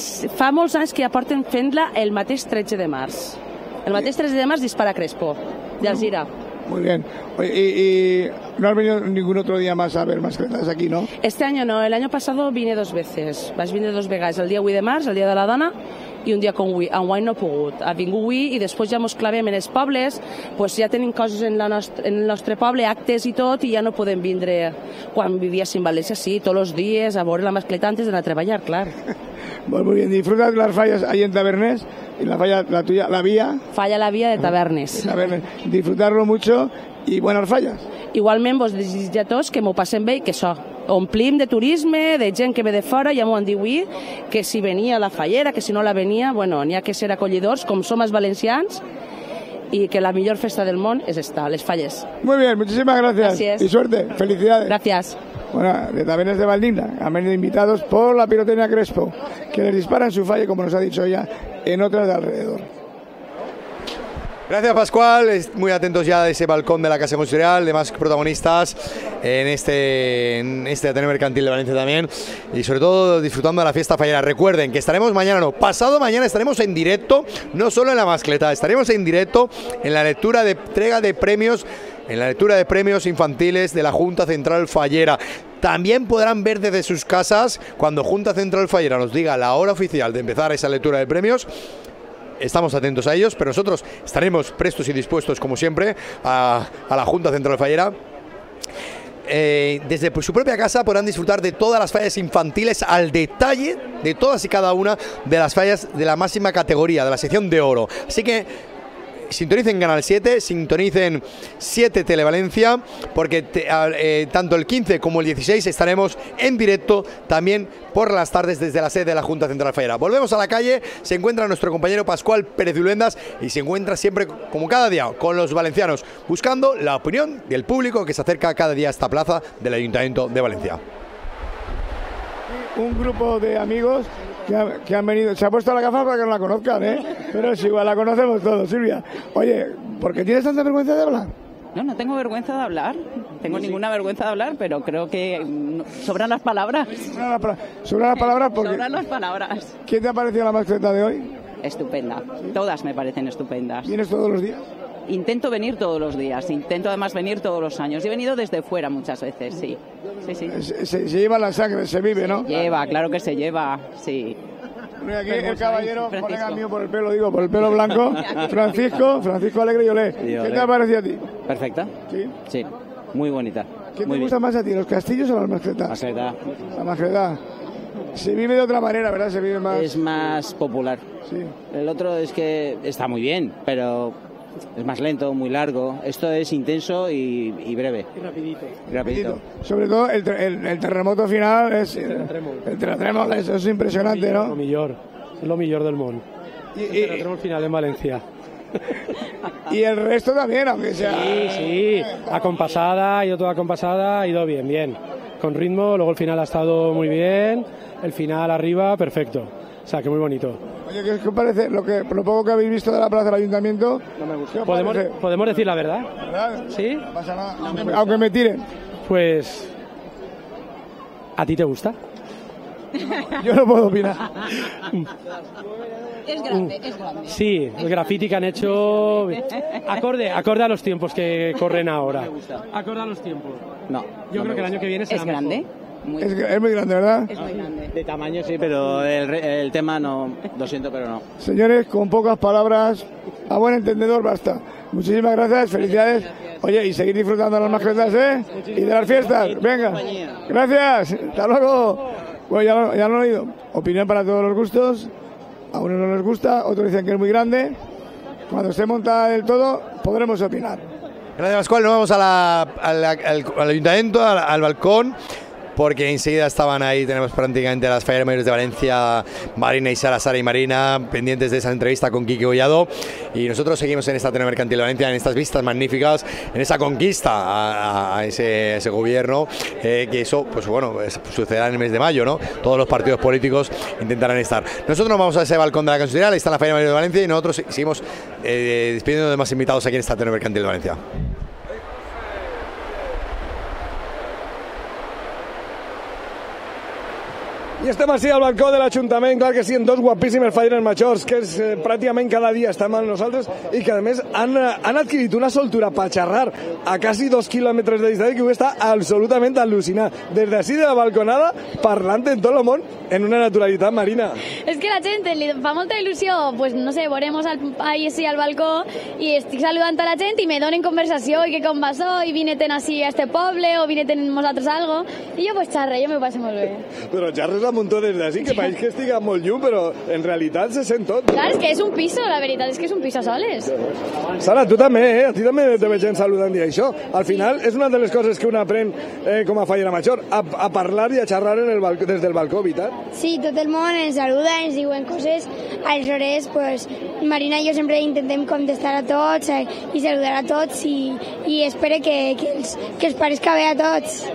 Fa molts anys que ja porten fent-la el mateix tretze de març. El mateix tretze de març dispara Crespo, d'Alzira. Muy bien. Oye, y, y no has venido ningún otro día más a ver mascletas aquí, ¿no? Este año no, el año pasado vine dos veces. Vaig vindre dos vegades, el dia vuit de març, el dia de la dona, i un dia com avui. Enguany no he pogut. Ha vingut avui i després ja mos clavem en els pobles, pues ja tenim coses en, la nostra, en el nostre poble, actes i tot, i ja no podem vindre quan vivíem en València, sí, tots els dies, a veure la mascleta antes d'anar a treballar, clar. Pues muy bien, disfrutas las fallas ahí en Tabernes y la falla, la tuya, La Vía. Falla La Vía de Tavernes. Tabernes. Disfrutarlo mucho y buenas fallas. Igualment vos desitjo a tots que m'ho passem bé i que això, omplim de turisme, de gent que ve de fora, ja m'ho han dit avui, que si venia a la fallera, que si no la venia, bueno, n'hi ha que ser acollidors, com som els valencians, y que la millor festa del món és esta, les falles. Muy bien, muchísimas gracias. Gracias. Y suerte, felicidades. Gracias. Bueno, de Tabernes de Valdina, han venido invitados por la pirotecnia Crespo, que les dispara en su falla, como nos ha dicho ella, en otras de alrededor. Gracias, Pascual. Muy atentos ya de ese balcón de la Casa Consistorial, de más protagonistas en este, en este Ateneo Mercantil de Valencia también, y sobre todo disfrutando de la fiesta fallera. Recuerden que estaremos mañana, no, pasado mañana estaremos en directo, no solo en la mascleta, estaremos en directo en la lectura de entrega de premios, en la lectura de premios infantiles de la Junta Central Fallera. También podrán ver desde sus casas, cuando Junta Central Fallera nos diga la hora oficial de empezar esa lectura de premios. Estamos atentos a ellos, pero nosotros estaremos prestos y dispuestos, como siempre, a, a la Junta Central Fallera. Eh, desde su propia casa podrán disfrutar de todas las fallas infantiles al detalle, de todas y cada una de las fallas de la máxima categoría, de la sección de oro. Así que sintonicen Canal siete, sintonicen siete Televalencia, porque te, eh, tanto el quince como el dieciséis estaremos en directo también por las tardes desde la sede de la Junta Central Fallera. Volvemos a la calle, se encuentra nuestro compañero Pascual Pérez Uluendas y se encuentra siempre, como cada día, con los valencianos, buscando la opinión del público que se acerca cada día a esta plaza del Ayuntamiento de Valencia. Un grupo de amigos que, ha, que han venido, se ha puesto la gafa para que no la conozcan, ¿eh? Pero es igual, la conocemos todos, Silvia. Oye, ¿por qué tienes tanta vergüenza de hablar? No, no tengo vergüenza de hablar, tengo sí, ninguna sí. vergüenza de hablar, pero creo que sobran las palabras. Sobran las, sobran las palabras porque... Sobran las palabras. ¿Quién te ha parecido la mascleta de hoy? Estupenda, todas me parecen estupendas. ¿Vienes todos los días? Intento venir todos los días, intento además venir todos los años. He venido desde fuera muchas veces, sí. sí, sí. Se, se, se lleva la sangre, se vive, ¿no? Se lleva, claro que se lleva, sí. Aquí el caballero, colega mío por el pelo, digo, por el pelo blanco, Francisco, Francisco Alegre y Olé. ¿Qué te ha parecido a ti? Perfecta. ¿Sí? Sí, muy bonita. ¿Qué muy te gusta bien. más a ti, los castillos o las mascletas? Mascleta. La mascleta. Se vive de otra manera, ¿verdad? Se vive más... Es más popular. Sí. El otro es que está muy bien, pero es más lento, muy largo. Esto es intenso y, y breve. Y rapidito. Y rapidito. Sobre todo el, el, el terremoto final es... El terremoto, eso es impresionante, ¿no? Lo mejor, lo mejor del mundo. Y, y, el terremoto final en Valencia. Y el resto también, aunque sea... Sí, sí, acompasada, ha ido toda acompasada, ha ido bien, bien. Con ritmo, luego el final ha estado muy bien, el final arriba, perfecto. O sea, que muy bonito. Oye, ¿qué os parece lo, que, lo poco que habéis visto de la plaza del Ayuntamiento? No me gusta. ¿Podemos, ¿Podemos decir la verdad? ¿Verdad? ¿Sí? No pasa nada, aunque, me aunque me tiren. Pues... ¿A ti te gusta? Yo no puedo opinar. Es grande, es grande. Sí, el graffiti que han hecho acorde, acorde a los tiempos que corren ahora. Acorde a los tiempos. No. Yo no creo que el año que viene será ¿Es grande? mejor. Muy es, es muy grande, ¿verdad? Es muy grande. De tamaño sí, pero el, el tema no, lo siento, pero no. Señores, con pocas palabras, a buen entendedor basta. Muchísimas gracias, felicidades. Oye, y seguir disfrutando de las mascletas, ¿eh? Y de las fiestas. Venga. Gracias. Hasta luego. Bueno, ya lo, ya lo han oído. Opinión para todos los gustos. A unos no les gusta, otros dicen que es muy grande. Cuando esté montada del todo, podremos opinar. Gracias, Pascual. Nos vamos a la, a la, al, al ayuntamiento, al, al balcón, porque enseguida estaban ahí, tenemos prácticamente a las falleras mayores de Valencia, Marina y Sara, Sara y Marina, pendientes de esa entrevista con Quique Collado, y nosotros seguimos en esta Ateneo Mercantil de Valencia, en estas vistas magníficas, en esa conquista a, a, ese, a ese gobierno, eh, que eso, pues bueno, es, pues, sucederá en el mes de mayo, ¿no? Todos los partidos políticos intentarán estar. Nosotros nos vamos a ese balcón de la Consistorial, ahí está la Fallera Mayor de Valencia, y nosotros seguimos eh, despidiendo de más invitados aquí en esta Ateneo Mercantil de Valencia. I estem així al balcó de l'Ajuntament, clar que sí, en dos guapíssimes falleres majors que és, eh, pràcticament cada dia estan amb nosaltres i que a més han, han adquirit una soltura per xerrar a quasi dos quilòmetres de distància que ho està absolutament al·lucinant. Des d'ací de la balconada, parlant en tot el món en una naturalitat marina. És que la gent li fa molta il·lusió, pues no sé, veuremos ahí sí al balcó i estic saludant a la gent i me donen conversació i que com va so, i vineten así a este poble o vineten nosaltres algo i jo pues xarre, jo me passo molt bé. Però xarres a muntó des d'ací, que pareix que estiga molt lluny, però en realitat se sent tot. Clar, és que és un piso, la veritat és que és un piso a soles. Sara, tu també, eh? A ti també te veig gent saludant i això. Al final és una de les coses que un aprèn eh, com a fallera major, a, a parlar i a xerrar en el balcó, des del balcó, veritat? Sí, tot el món ens saluda, ens diuen coses. Aleshores, pues, Marina i jo sempre intentem contestar a tots eh, i saludar a tots i, i espero que, que, els, que els parezca bé a tots.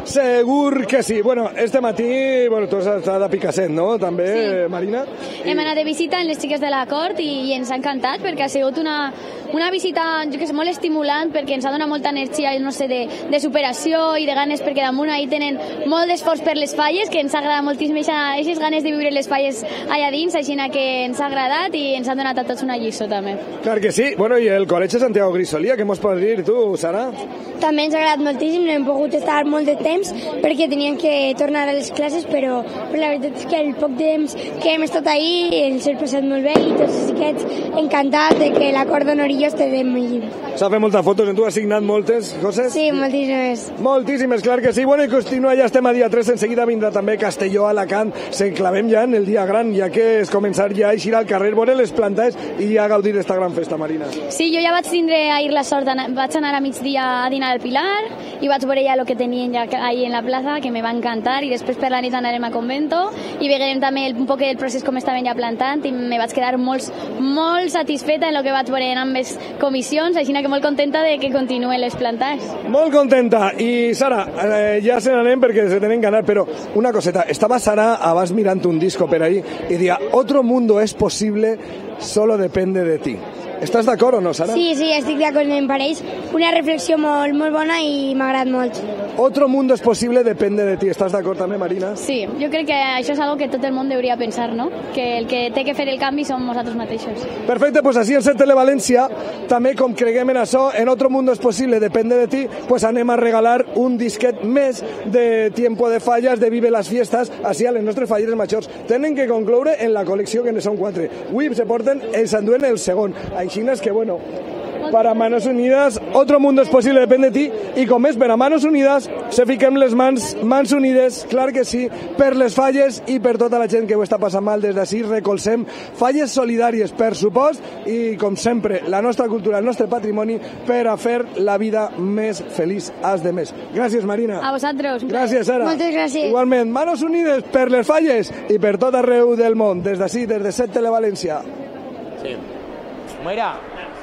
Segur que sí. Bueno, este matí, bueno, tu has estat a Picassent, no? També, Sí. Marina? Hem anat de visita amb les xiques de la cort i, i ens ha encantat perquè ha sigut una, una visita, jo que sé, molt estimulant perquè ens ha donat molta energia, no sé, de, de superació i de ganes, perquè damunt ahí tenen molt d'esforç per les falles, que ens ha agradat moltíssim aquestes ganes de viure les falles allà dins, així que ens ha agradat i ens han donat a tots una lliçó també. Clar que sí. Bueno, i el Col·legi Santiago Grisolia, què mos pots dir tu, Sara? També ens ha agradat moltíssim, no hem pogut estar molt de temps perquè teníem que tornar a les classes, però, però la veritat és que el poc temps que hem estat ahí ens hem passat molt bé i tots els xiquets encantats de que la cort d'honorillos te den molt llibre. S'ha fet moltes fotos, tu has signat moltes coses? Sí, moltíssimes. Moltíssimes, clar que sí. Bueno, i continua, ja estem a dia tres, enseguida vindrà també Castelló, Alacant, s'enclavem ja en el dia gran, ja que és començar ja a eixir al carrer, veure les plantes i ja gaudir d'esta gran festa, Marina. Sí, jo ja vaig tindre ahir la sort, vaig anar a migdia a dinar al Pilar i vaig veure ja el que tenien ja ahí en la plaça, que me va encantar, i després per la nit anarem a Convento i veurem també un poc el procés com estaven ja plantant i me vaig quedar molt, molt satisfeta en el que vaig veure en ambes comissions, així que molt contenta de que continuen les plantes. Molt contenta. I Sara, eh, ja se n'anem perquè se tenen que anar, però una coseta, estava Sara abans mirant un disco per ahí i dia, otro mundo es posible, solo depende de ti. Estàs d'acord o no, Sara? Sí, sí, estic d'acord, em pareix una reflexió molt, molt bona i m'ha agradat molt. Otro mundo es posible, depende de ti. Estàs d'acord també, Marina? Sí, jo crec que això és algo que tot el món hauria pensar, no? Que el que té que fer el canvi som nosaltres mateixos. Perfecte, pues així en Set Televalència, també com creguem en això, en Otro mundo es posible, depende de ti, pues anem a regalar un disquet més de Tiempo de Fallas, de Vive las Fiestas, així a les nostres falleres majors. Tenen que concloure en la col·lecció, que ne són quatre. Avui se porten, el s'enduen el segon. Així és que, bueno, para Manos Unidas, Otro mundo es posible, depende de ti, i com és per a Manos Unidas, se fiquem les mans, mans unides, clar que sí, per les falles i per tota la gent que ho està passant mal. Des d'ací recolzem falles solidàries, per supost, i com sempre, la nostra cultura, el nostre patrimoni, per a fer la vida més feliç als demés. Gràcies, Marina. A vosaltres. Gràcies, Sara. Moltes gràcies. Igualment, Manos Unides per les falles i per tot arreu del món. Des d'ací, des de Set Televalència. Sí. Mira.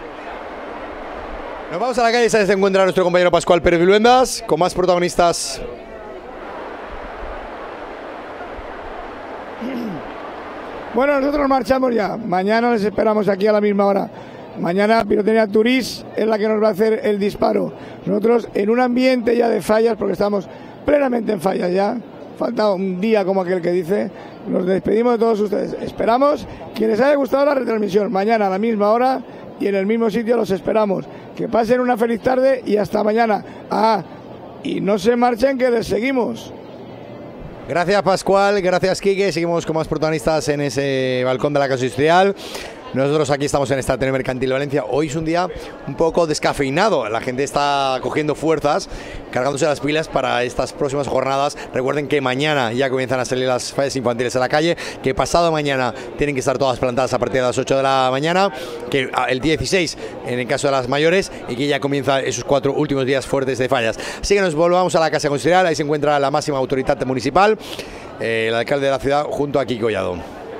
Nos vamos a la calle, se encuentra nuestro compañero Pascual Pérez Viluendas con más protagonistas. Bueno, nosotros marchamos ya. Mañana les esperamos aquí a la misma hora. Mañana Pirotecnia Turís es la que nos va a hacer el disparo. Nosotros en un ambiente ya de fallas, porque estamos plenamente en fallas ya. Falta un día como aquel que dice. Nos despedimos de todos ustedes. Esperamos que les haya gustado la retransmisión. Mañana a la misma hora y en el mismo sitio los esperamos. Que pasen una feliz tarde y hasta mañana. Ah, y no se marchen que les seguimos. Gracias, Pascual, gracias, Quique. Seguimos con más protagonistas en ese balcón de la Casa Industrial. Nosotros aquí estamos en esta Ateneo Mercantil de Valencia. Hoy es un día un poco descafeinado. La gente está cogiendo fuerzas, cargándose las pilas para estas próximas jornadas. Recuerden que mañana ya comienzan a salir las fallas infantiles a la calle, que pasado mañana tienen que estar todas plantadas a partir de las ocho de la mañana, que el dieciséis en el caso de las mayores, y que ya comienza esos cuatro últimos días fuertes de fallas. Así que nos volvamos a la Casa Industrial. Ahí se encuentra la máxima autoridad municipal, eh, el alcalde de la ciudad, junto a Quique Collado.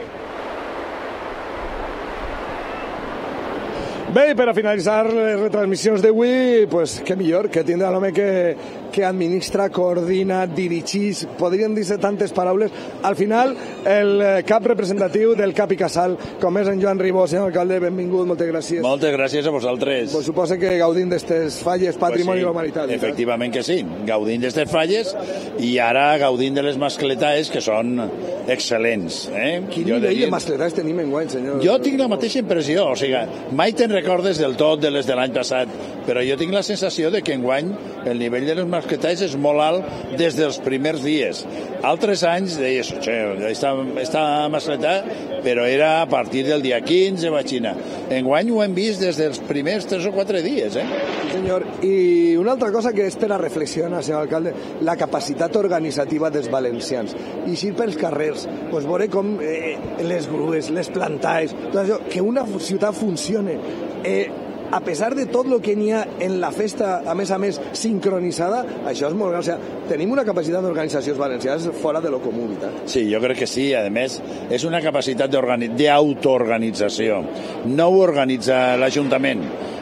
Bé, i per a finalitzar les retransmissions d'avui, pues, què millor que tindre l'home que, que administra, coordina, dirigís, podríem dir-se tantes paraules. Al final, el cap representatiu del Cap i Casal, com és en Joan Ribó. Senyor alcalde, benvingut, moltes gràcies. Moltes gràcies a vosaltres. Pues suposa que gaudint d'estes falles, patrimoni pues sí, de la humanitat. Efectivament que sí, gaudint d'estes falles i ara gaudint de les mascletaes, que són excel·lents. Eh? Quin jo nivell de mascletaes tenim enguany, senyor? Jo tinc la mateixa impressió, o sigui, mai te'n recordes del tot de les de l'any passat, però jo tinc la sensació de que enguany el nivell de les mascletaes és molt alt des dels primers dies. Altres anys deies, està, està mascletà, però era a partir del dia quinze, vaig anar. Enguany ho hem vist des dels primers tres o quatre dies. Eh? Senyor, i una altra cosa que és per a reflexionar, senyor alcalde, la capacitat organitzativa dels valencians. I si pels carrers, pues, veure com eh, les grues, les plantaes, tot això, que una ciutat funcione. Eh, a pesar de tot el que n'hi ha en la festa, a més a més, sincronitzada, això és molt gran. O sigui, tenim una capacitat d'organitzacions valencianes fora de lo comú, veritat? Sí, jo crec que sí. A més, és una capacitat d'autoorganització. No ho organitza l'Ajuntament.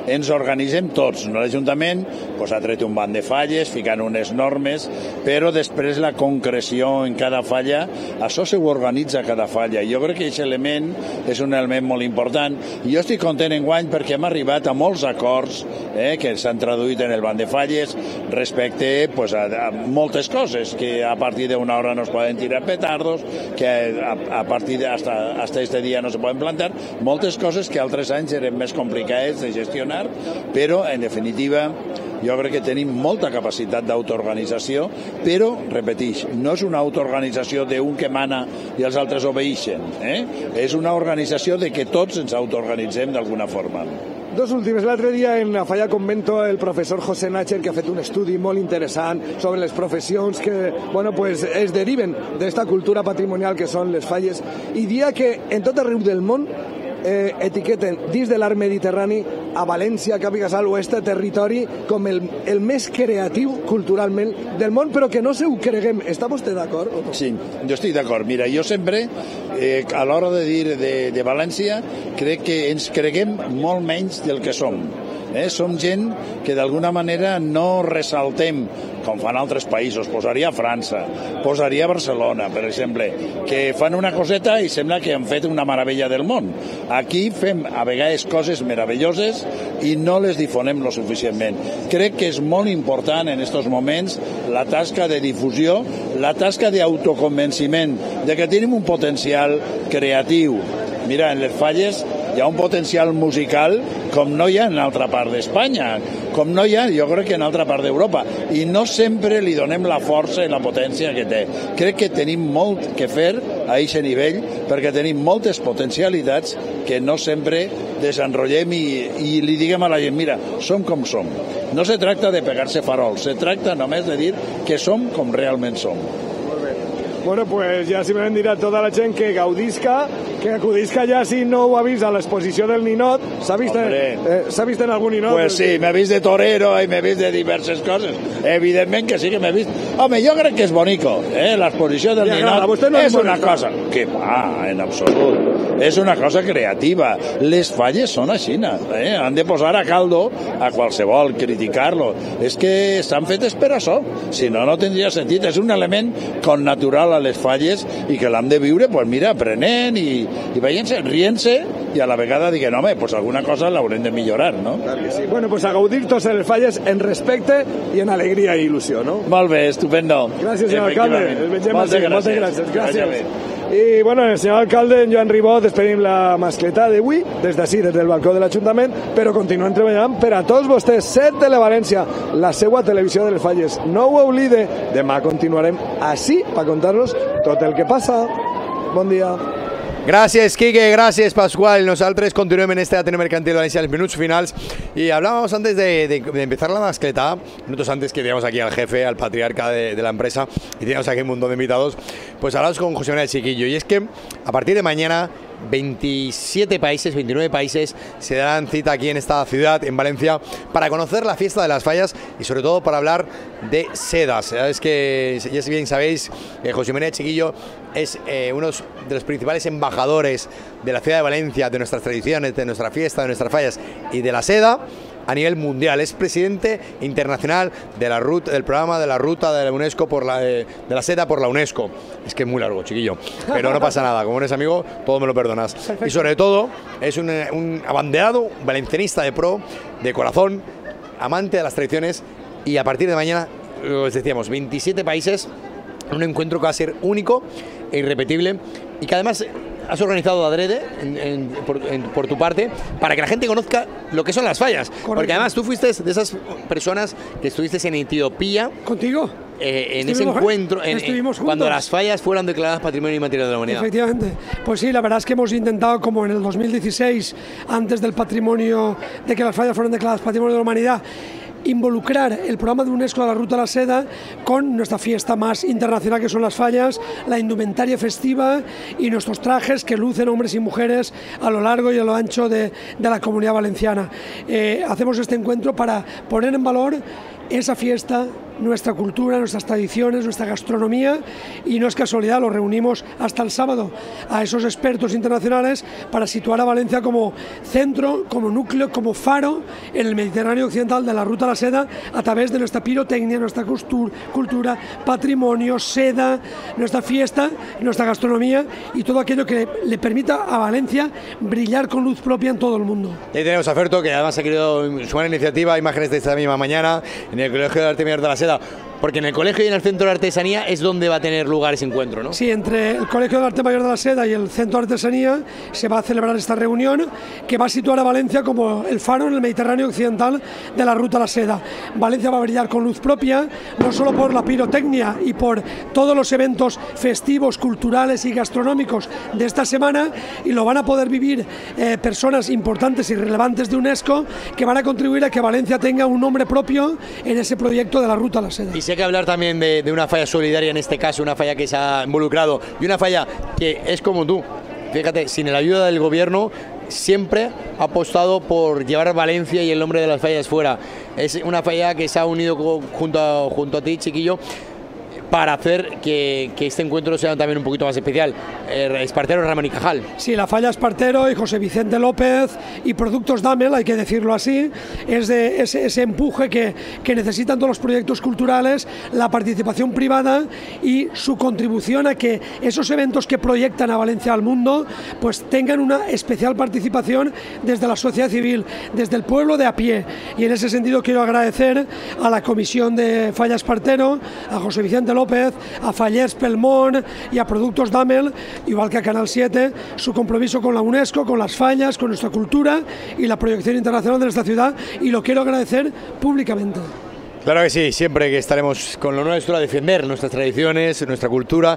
ens organitzem tots. L'Ajuntament pues, ha tret un banc de falles, ficant unes normes, però després la concreció en cada falla, això se ho organitza cada falla. Jo crec que aquest element és un element molt important. I jo estic content enguany perquè hem arribat a molts acords eh, que s'han traduït en el banc de falles respecte pues, a, a moltes coses, que a partir d'una hora no es poden tirar petardos, que a, a partir de hasta, hasta este dia no se poden plantar, moltes coses que altres anys eren més complicades de gestionar, però en definitiva jo crec que tenim molta capacitat d'autoorganització, però, repetix, no és una autoorganització d'un que mana i els altres obeeixen, eh? És una organització de que tots ens autoorganitzem d'alguna forma. Dos últimes. L'altre dia en la Falla Convento el professor José Nacher, que ha fet un estudi molt interessant sobre les professions que bueno, pues, es deriven d'esta cultura patrimonial que són les falles, i dia que en tot arreu del món eh, etiqueten dins de l'art mediterrani a València, Cap i Casal o este territori com el, el més creatiu culturalment del món, però que no se ho creguem. Està vostè d'acord? No? Sí, jo estic d'acord. Mira, jo sempre, eh, a l'hora de dir de, de València, crec que ens creguem molt menys del que som. Eh? Som gent que d'alguna manera no ressaltem, com fan altres països, posaria França, posaria Barcelona, per exemple, que fan una coseta i sembla que han fet una meravella del món. Aquí fem a vegades coses meravelloses i no les difonem lo suficientment. Crec que és molt important en aquests moments la tasca de difusió, la tasca d'autoconvenciment de que tenim un potencial creatiu. Mira, en les falles hi ha un potencial musical com no hi ha en altra part d'Espanya, com no hi ha, jo crec que en altra part d'Europa, i no sempre li donem la força i la potència que té. Crec que tenim molt que fer a aquest nivell, perquè tenim moltes potencialitats que no sempre desenrotllem i, i li diguem a la gent, mira, som com som. No se tracta de pegar-se farols, se tracta només de dir que som com realment som. Bueno, pues ja simplement dirà a tota la gent que gaudisca, que acudisca ja si no ho ha vist a l'exposició del ninot. S'ha vist, eh, s'ha vist en algun ninot? Pues sí, m'he vist de torero i m'he vist de diverses coses. Evidentment que sí que m'he vist. Home, jo crec que és bonico, eh? L'exposició del ninot no és una cosa... Que va, en absolut. És una cosa creativa. Les falles són així, eh? Han de posar a caldo a qualsevol, criticar-lo. És que estan fetes per això. Si no, no tindria sentit. És un element connatural a les falles i que l'hem de viure, pues mira, aprenent i, i veient-se, rient-se i a la vegada diguem, home, pues alguna cosa l'haurem de millorar, no? Claro que sí. Bueno, pues a gaudir tots les falles en respecte i en alegria i il·lusió, no? Molt bé, estupendo. Gràcies, senyor alcalde. Moltes gràcies. Moltes gràcies. Gràcies. I, bueno, el senyor alcalde, en Joan Ribó, despedim la mascleta d'avui, des d'ací, des del balcó de l'Ajuntament, però continuem treballant per a tots vostès. Set Televalència, la seva televisió de les falles. No ho oblide, demà continuarem així per contar-los tot el que passa. Bon dia. Gracias, Quique, gracias, Pascual. Nosotros continuemos en este Ateneo Mercantil Valencia en los minutos finales. Y hablábamos antes de, de, de empezar la mascleta, minutos antes que teníamos aquí al jefe, al patriarca de, de la empresa, y teníamos aquí un montón de invitados, pues hablamos con José Manuel Chiquillo. Y es que a partir de mañana, veintisiete países, veintinueve países se darán cita aquí en esta ciudad, en Valencia, para conocer la fiesta de las fallas y sobre todo para hablar de sedas. Es que, ya bien sabéis, eh, José Manuel Chiquillo es eh, uno de los principales embajadores de la ciudad de Valencia, de nuestras tradiciones, de nuestra fiesta, de nuestras fallas y de la seda a nivel mundial. Es presidente internacional de la ruta, del programa de la ruta de la UNESCO por la, eh, de la seda por la UNESCO. Es que es muy largo, chiquillo, pero no pasa nada. Como eres amigo, todo me lo perdonas. Perfecto. Y sobre todo, es un, un abanderado valencianista de pro, de corazón, amante de las tradiciones, y a partir de mañana, os decíamos, veintisiete países, un encuentro que va a ser único e irrepetible y que además has organizado adrede en, en, por, en, por tu parte para que la gente conozca lo que son las fallas. Correcto. Porque además tú fuiste de esas personas que estuviste en Etiopía. ¿Contigo? Eh, en ese encuentro, en, en, cuando las fallas fueron declaradas Patrimonio Inmaterial de la Humanidad. Efectivamente. Pues sí, la verdad es que hemos intentado, como en el dos mil dieciséis, antes del patrimonio, de que las fallas fueran declaradas Patrimonio de la Humanidad, involucrar el programa de UNESCO de la Ruta de la Seda con nuestra fiesta más internacional que son las fallas, la indumentaria festiva y nuestros trajes que lucen hombres y mujeres a lo largo y a lo ancho de, de la Comunidad Valenciana. Eh, hacemos este encuentro para poner en valor esa fiesta nuestra cultura, nuestras tradiciones, nuestra gastronomía, y no es casualidad, los reunimos hasta el sábado a esos expertos internacionales para situar a Valencia como centro, como núcleo, como faro en el Mediterráneo occidental de la Ruta a la Seda, a través de nuestra pirotecnia, nuestra cultura, patrimonio, seda, nuestra fiesta, nuestra gastronomía y todo aquello que le permita a Valencia brillar con luz propia en todo el mundo. Y ahí tenemos a Ferto, que además ha querido sumar iniciativa, imágenes de esta misma mañana en el Colegio de Arte Mayor de la Seda. Porque en el colegio y en el Centro de Artesanía es donde va a tener lugar ese encuentro, ¿no? Sí, entre el Colegio de Arte Mayor de la Seda y el Centro de Artesanía se va a celebrar esta reunión que va a situar a Valencia como el faro en el Mediterráneo occidental de la Ruta a la Seda. Valencia va a brillar con luz propia, no solo por la pirotecnia y por todos los eventos festivos, culturales y gastronómicos de esta semana, y lo van a poder vivir eh, personas importantes y relevantes de UNESCO que van a contribuir a que Valencia tenga un nombre propio en ese proyecto de la Ruta a la Seda. Y hay que hablar también de, de una falla solidaria en este caso, una falla que se ha involucrado y una falla que es como tú, fíjate, sin la ayuda del gobierno siempre ha apostado por llevar Valencia y el nombre de las fallas fuera. Es una falla que se ha unido junto a, junto a ti, chiquillo, para hacer que, que este encuentro sea también un poquito más especial. Eh, Espartero, Ramón y Cajal. Sí, la falla Espartero y José Vicente López y Productos Damel, hay que decirlo así, es de ese, ese empuje que, que necesitan todos los proyectos culturales, la participación privada y su contribución a que esos eventos que proyectan a Valencia al mundo pues tengan una especial participación desde la sociedad civil, desde el pueblo de a pie. Y en ese sentido quiero agradecer a la Comisión de Falla Espartero, a José Vicente López, a Fallers Pelmón y a Productos Damel, igual que a Canal siete, su compromiso con la UNESCO, con las fallas, con nuestra cultura y la proyección internacional de nuestra ciudad, y lo quiero agradecer públicamente. Claro que sí, siempre que estaremos con lo nuestro a defender nuestras tradiciones, nuestra cultura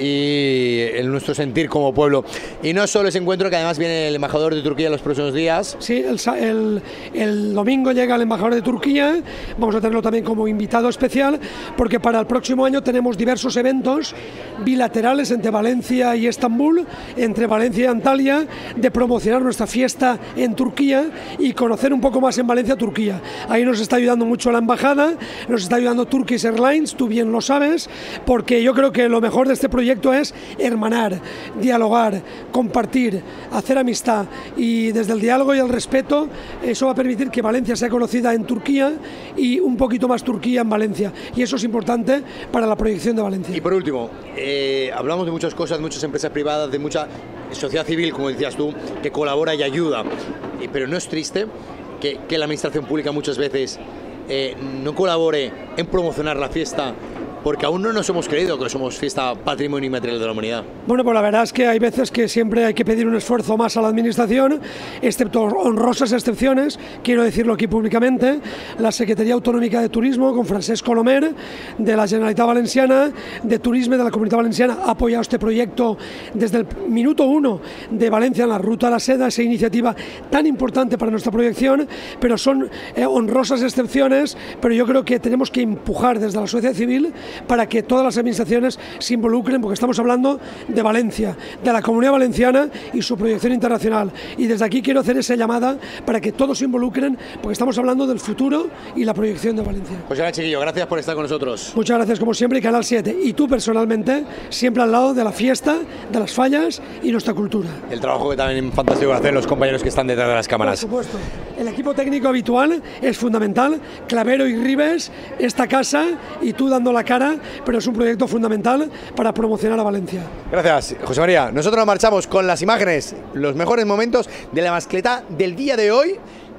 y el nuestro sentir como pueblo. Y no solo ese encuentro, que además viene el embajador de Turquía en los próximos días. Sí, el, el, el domingo llega el embajador de Turquía, vamos a tenerlo también como invitado especial, porque para el próximo año tenemos diversos eventos bilaterales entre Valencia y Estambul, entre Valencia y Antalya, de promocionar nuestra fiesta en Turquía y conocer un poco más en Valencia, Turquía. Ahí nos está ayudando mucho la embajada, nos está ayudando Turkish Airlines, tú bien lo sabes, porque yo creo que lo mejor de este proyecto es hermanar, dialogar, compartir, hacer amistad, y desde el diálogo y el respeto eso va a permitir que Valencia sea conocida en Turquía y un poquito más Turquía en Valencia, y eso es importante para la proyección de Valencia. Y por último, eh, hablamos de muchas cosas, de muchas empresas privadas, de mucha sociedad civil, como decías tú, que colabora y ayuda, pero ¿no es triste que, que la administración pública muchas veces Eh, no colabore en promocionar la fiesta, porque aún no nos hemos creído que somos fiesta patrimonio inmaterial de la humanidad? Bueno, pues la verdad es que hay veces que siempre hay que pedir un esfuerzo más a la administración, excepto honrosas excepciones, quiero decirlo aquí públicamente. La Secretaría Autonómica de Turismo, con Francesc Colomer, de la Generalitat Valenciana, de Turisme de la Comunitat Valenciana, ha apoyado este proyecto desde el minuto uno de Valencia en la Ruta a la Seda, esa iniciativa tan importante para nuestra proyección, pero son eh, honrosas excepciones, pero yo creo que tenemos que empujar desde la sociedad civil para que todas las administraciones se involucren, porque estamos hablando de Valencia, de la Comunidad Valenciana y su proyección internacional. Y desde aquí quiero hacer esa llamada para que todos se involucren, porque estamos hablando del futuro y la proyección de Valencia. Pues ya, chiquillo, gracias por estar con nosotros. Muchas gracias, como siempre, y Canal siete. Y tú personalmente, siempre al lado de la fiesta, de las fallas y nuestra cultura. El trabajo que también fantástico hacen los compañeros que están detrás de las cámaras. Por supuesto. El equipo técnico habitual es fundamental, Clavero y Ribes, esta casa y tú dando la cara, pero es un proyecto fundamental para promocionar a Valencia. Gracias, José María. Nosotros nos marchamos con las imágenes, los mejores momentos de la mascleta del día de hoy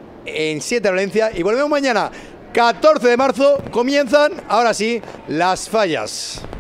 en siete Valencia, y volvemos mañana, catorce de marzo, comienzan, ahora sí, las fallas.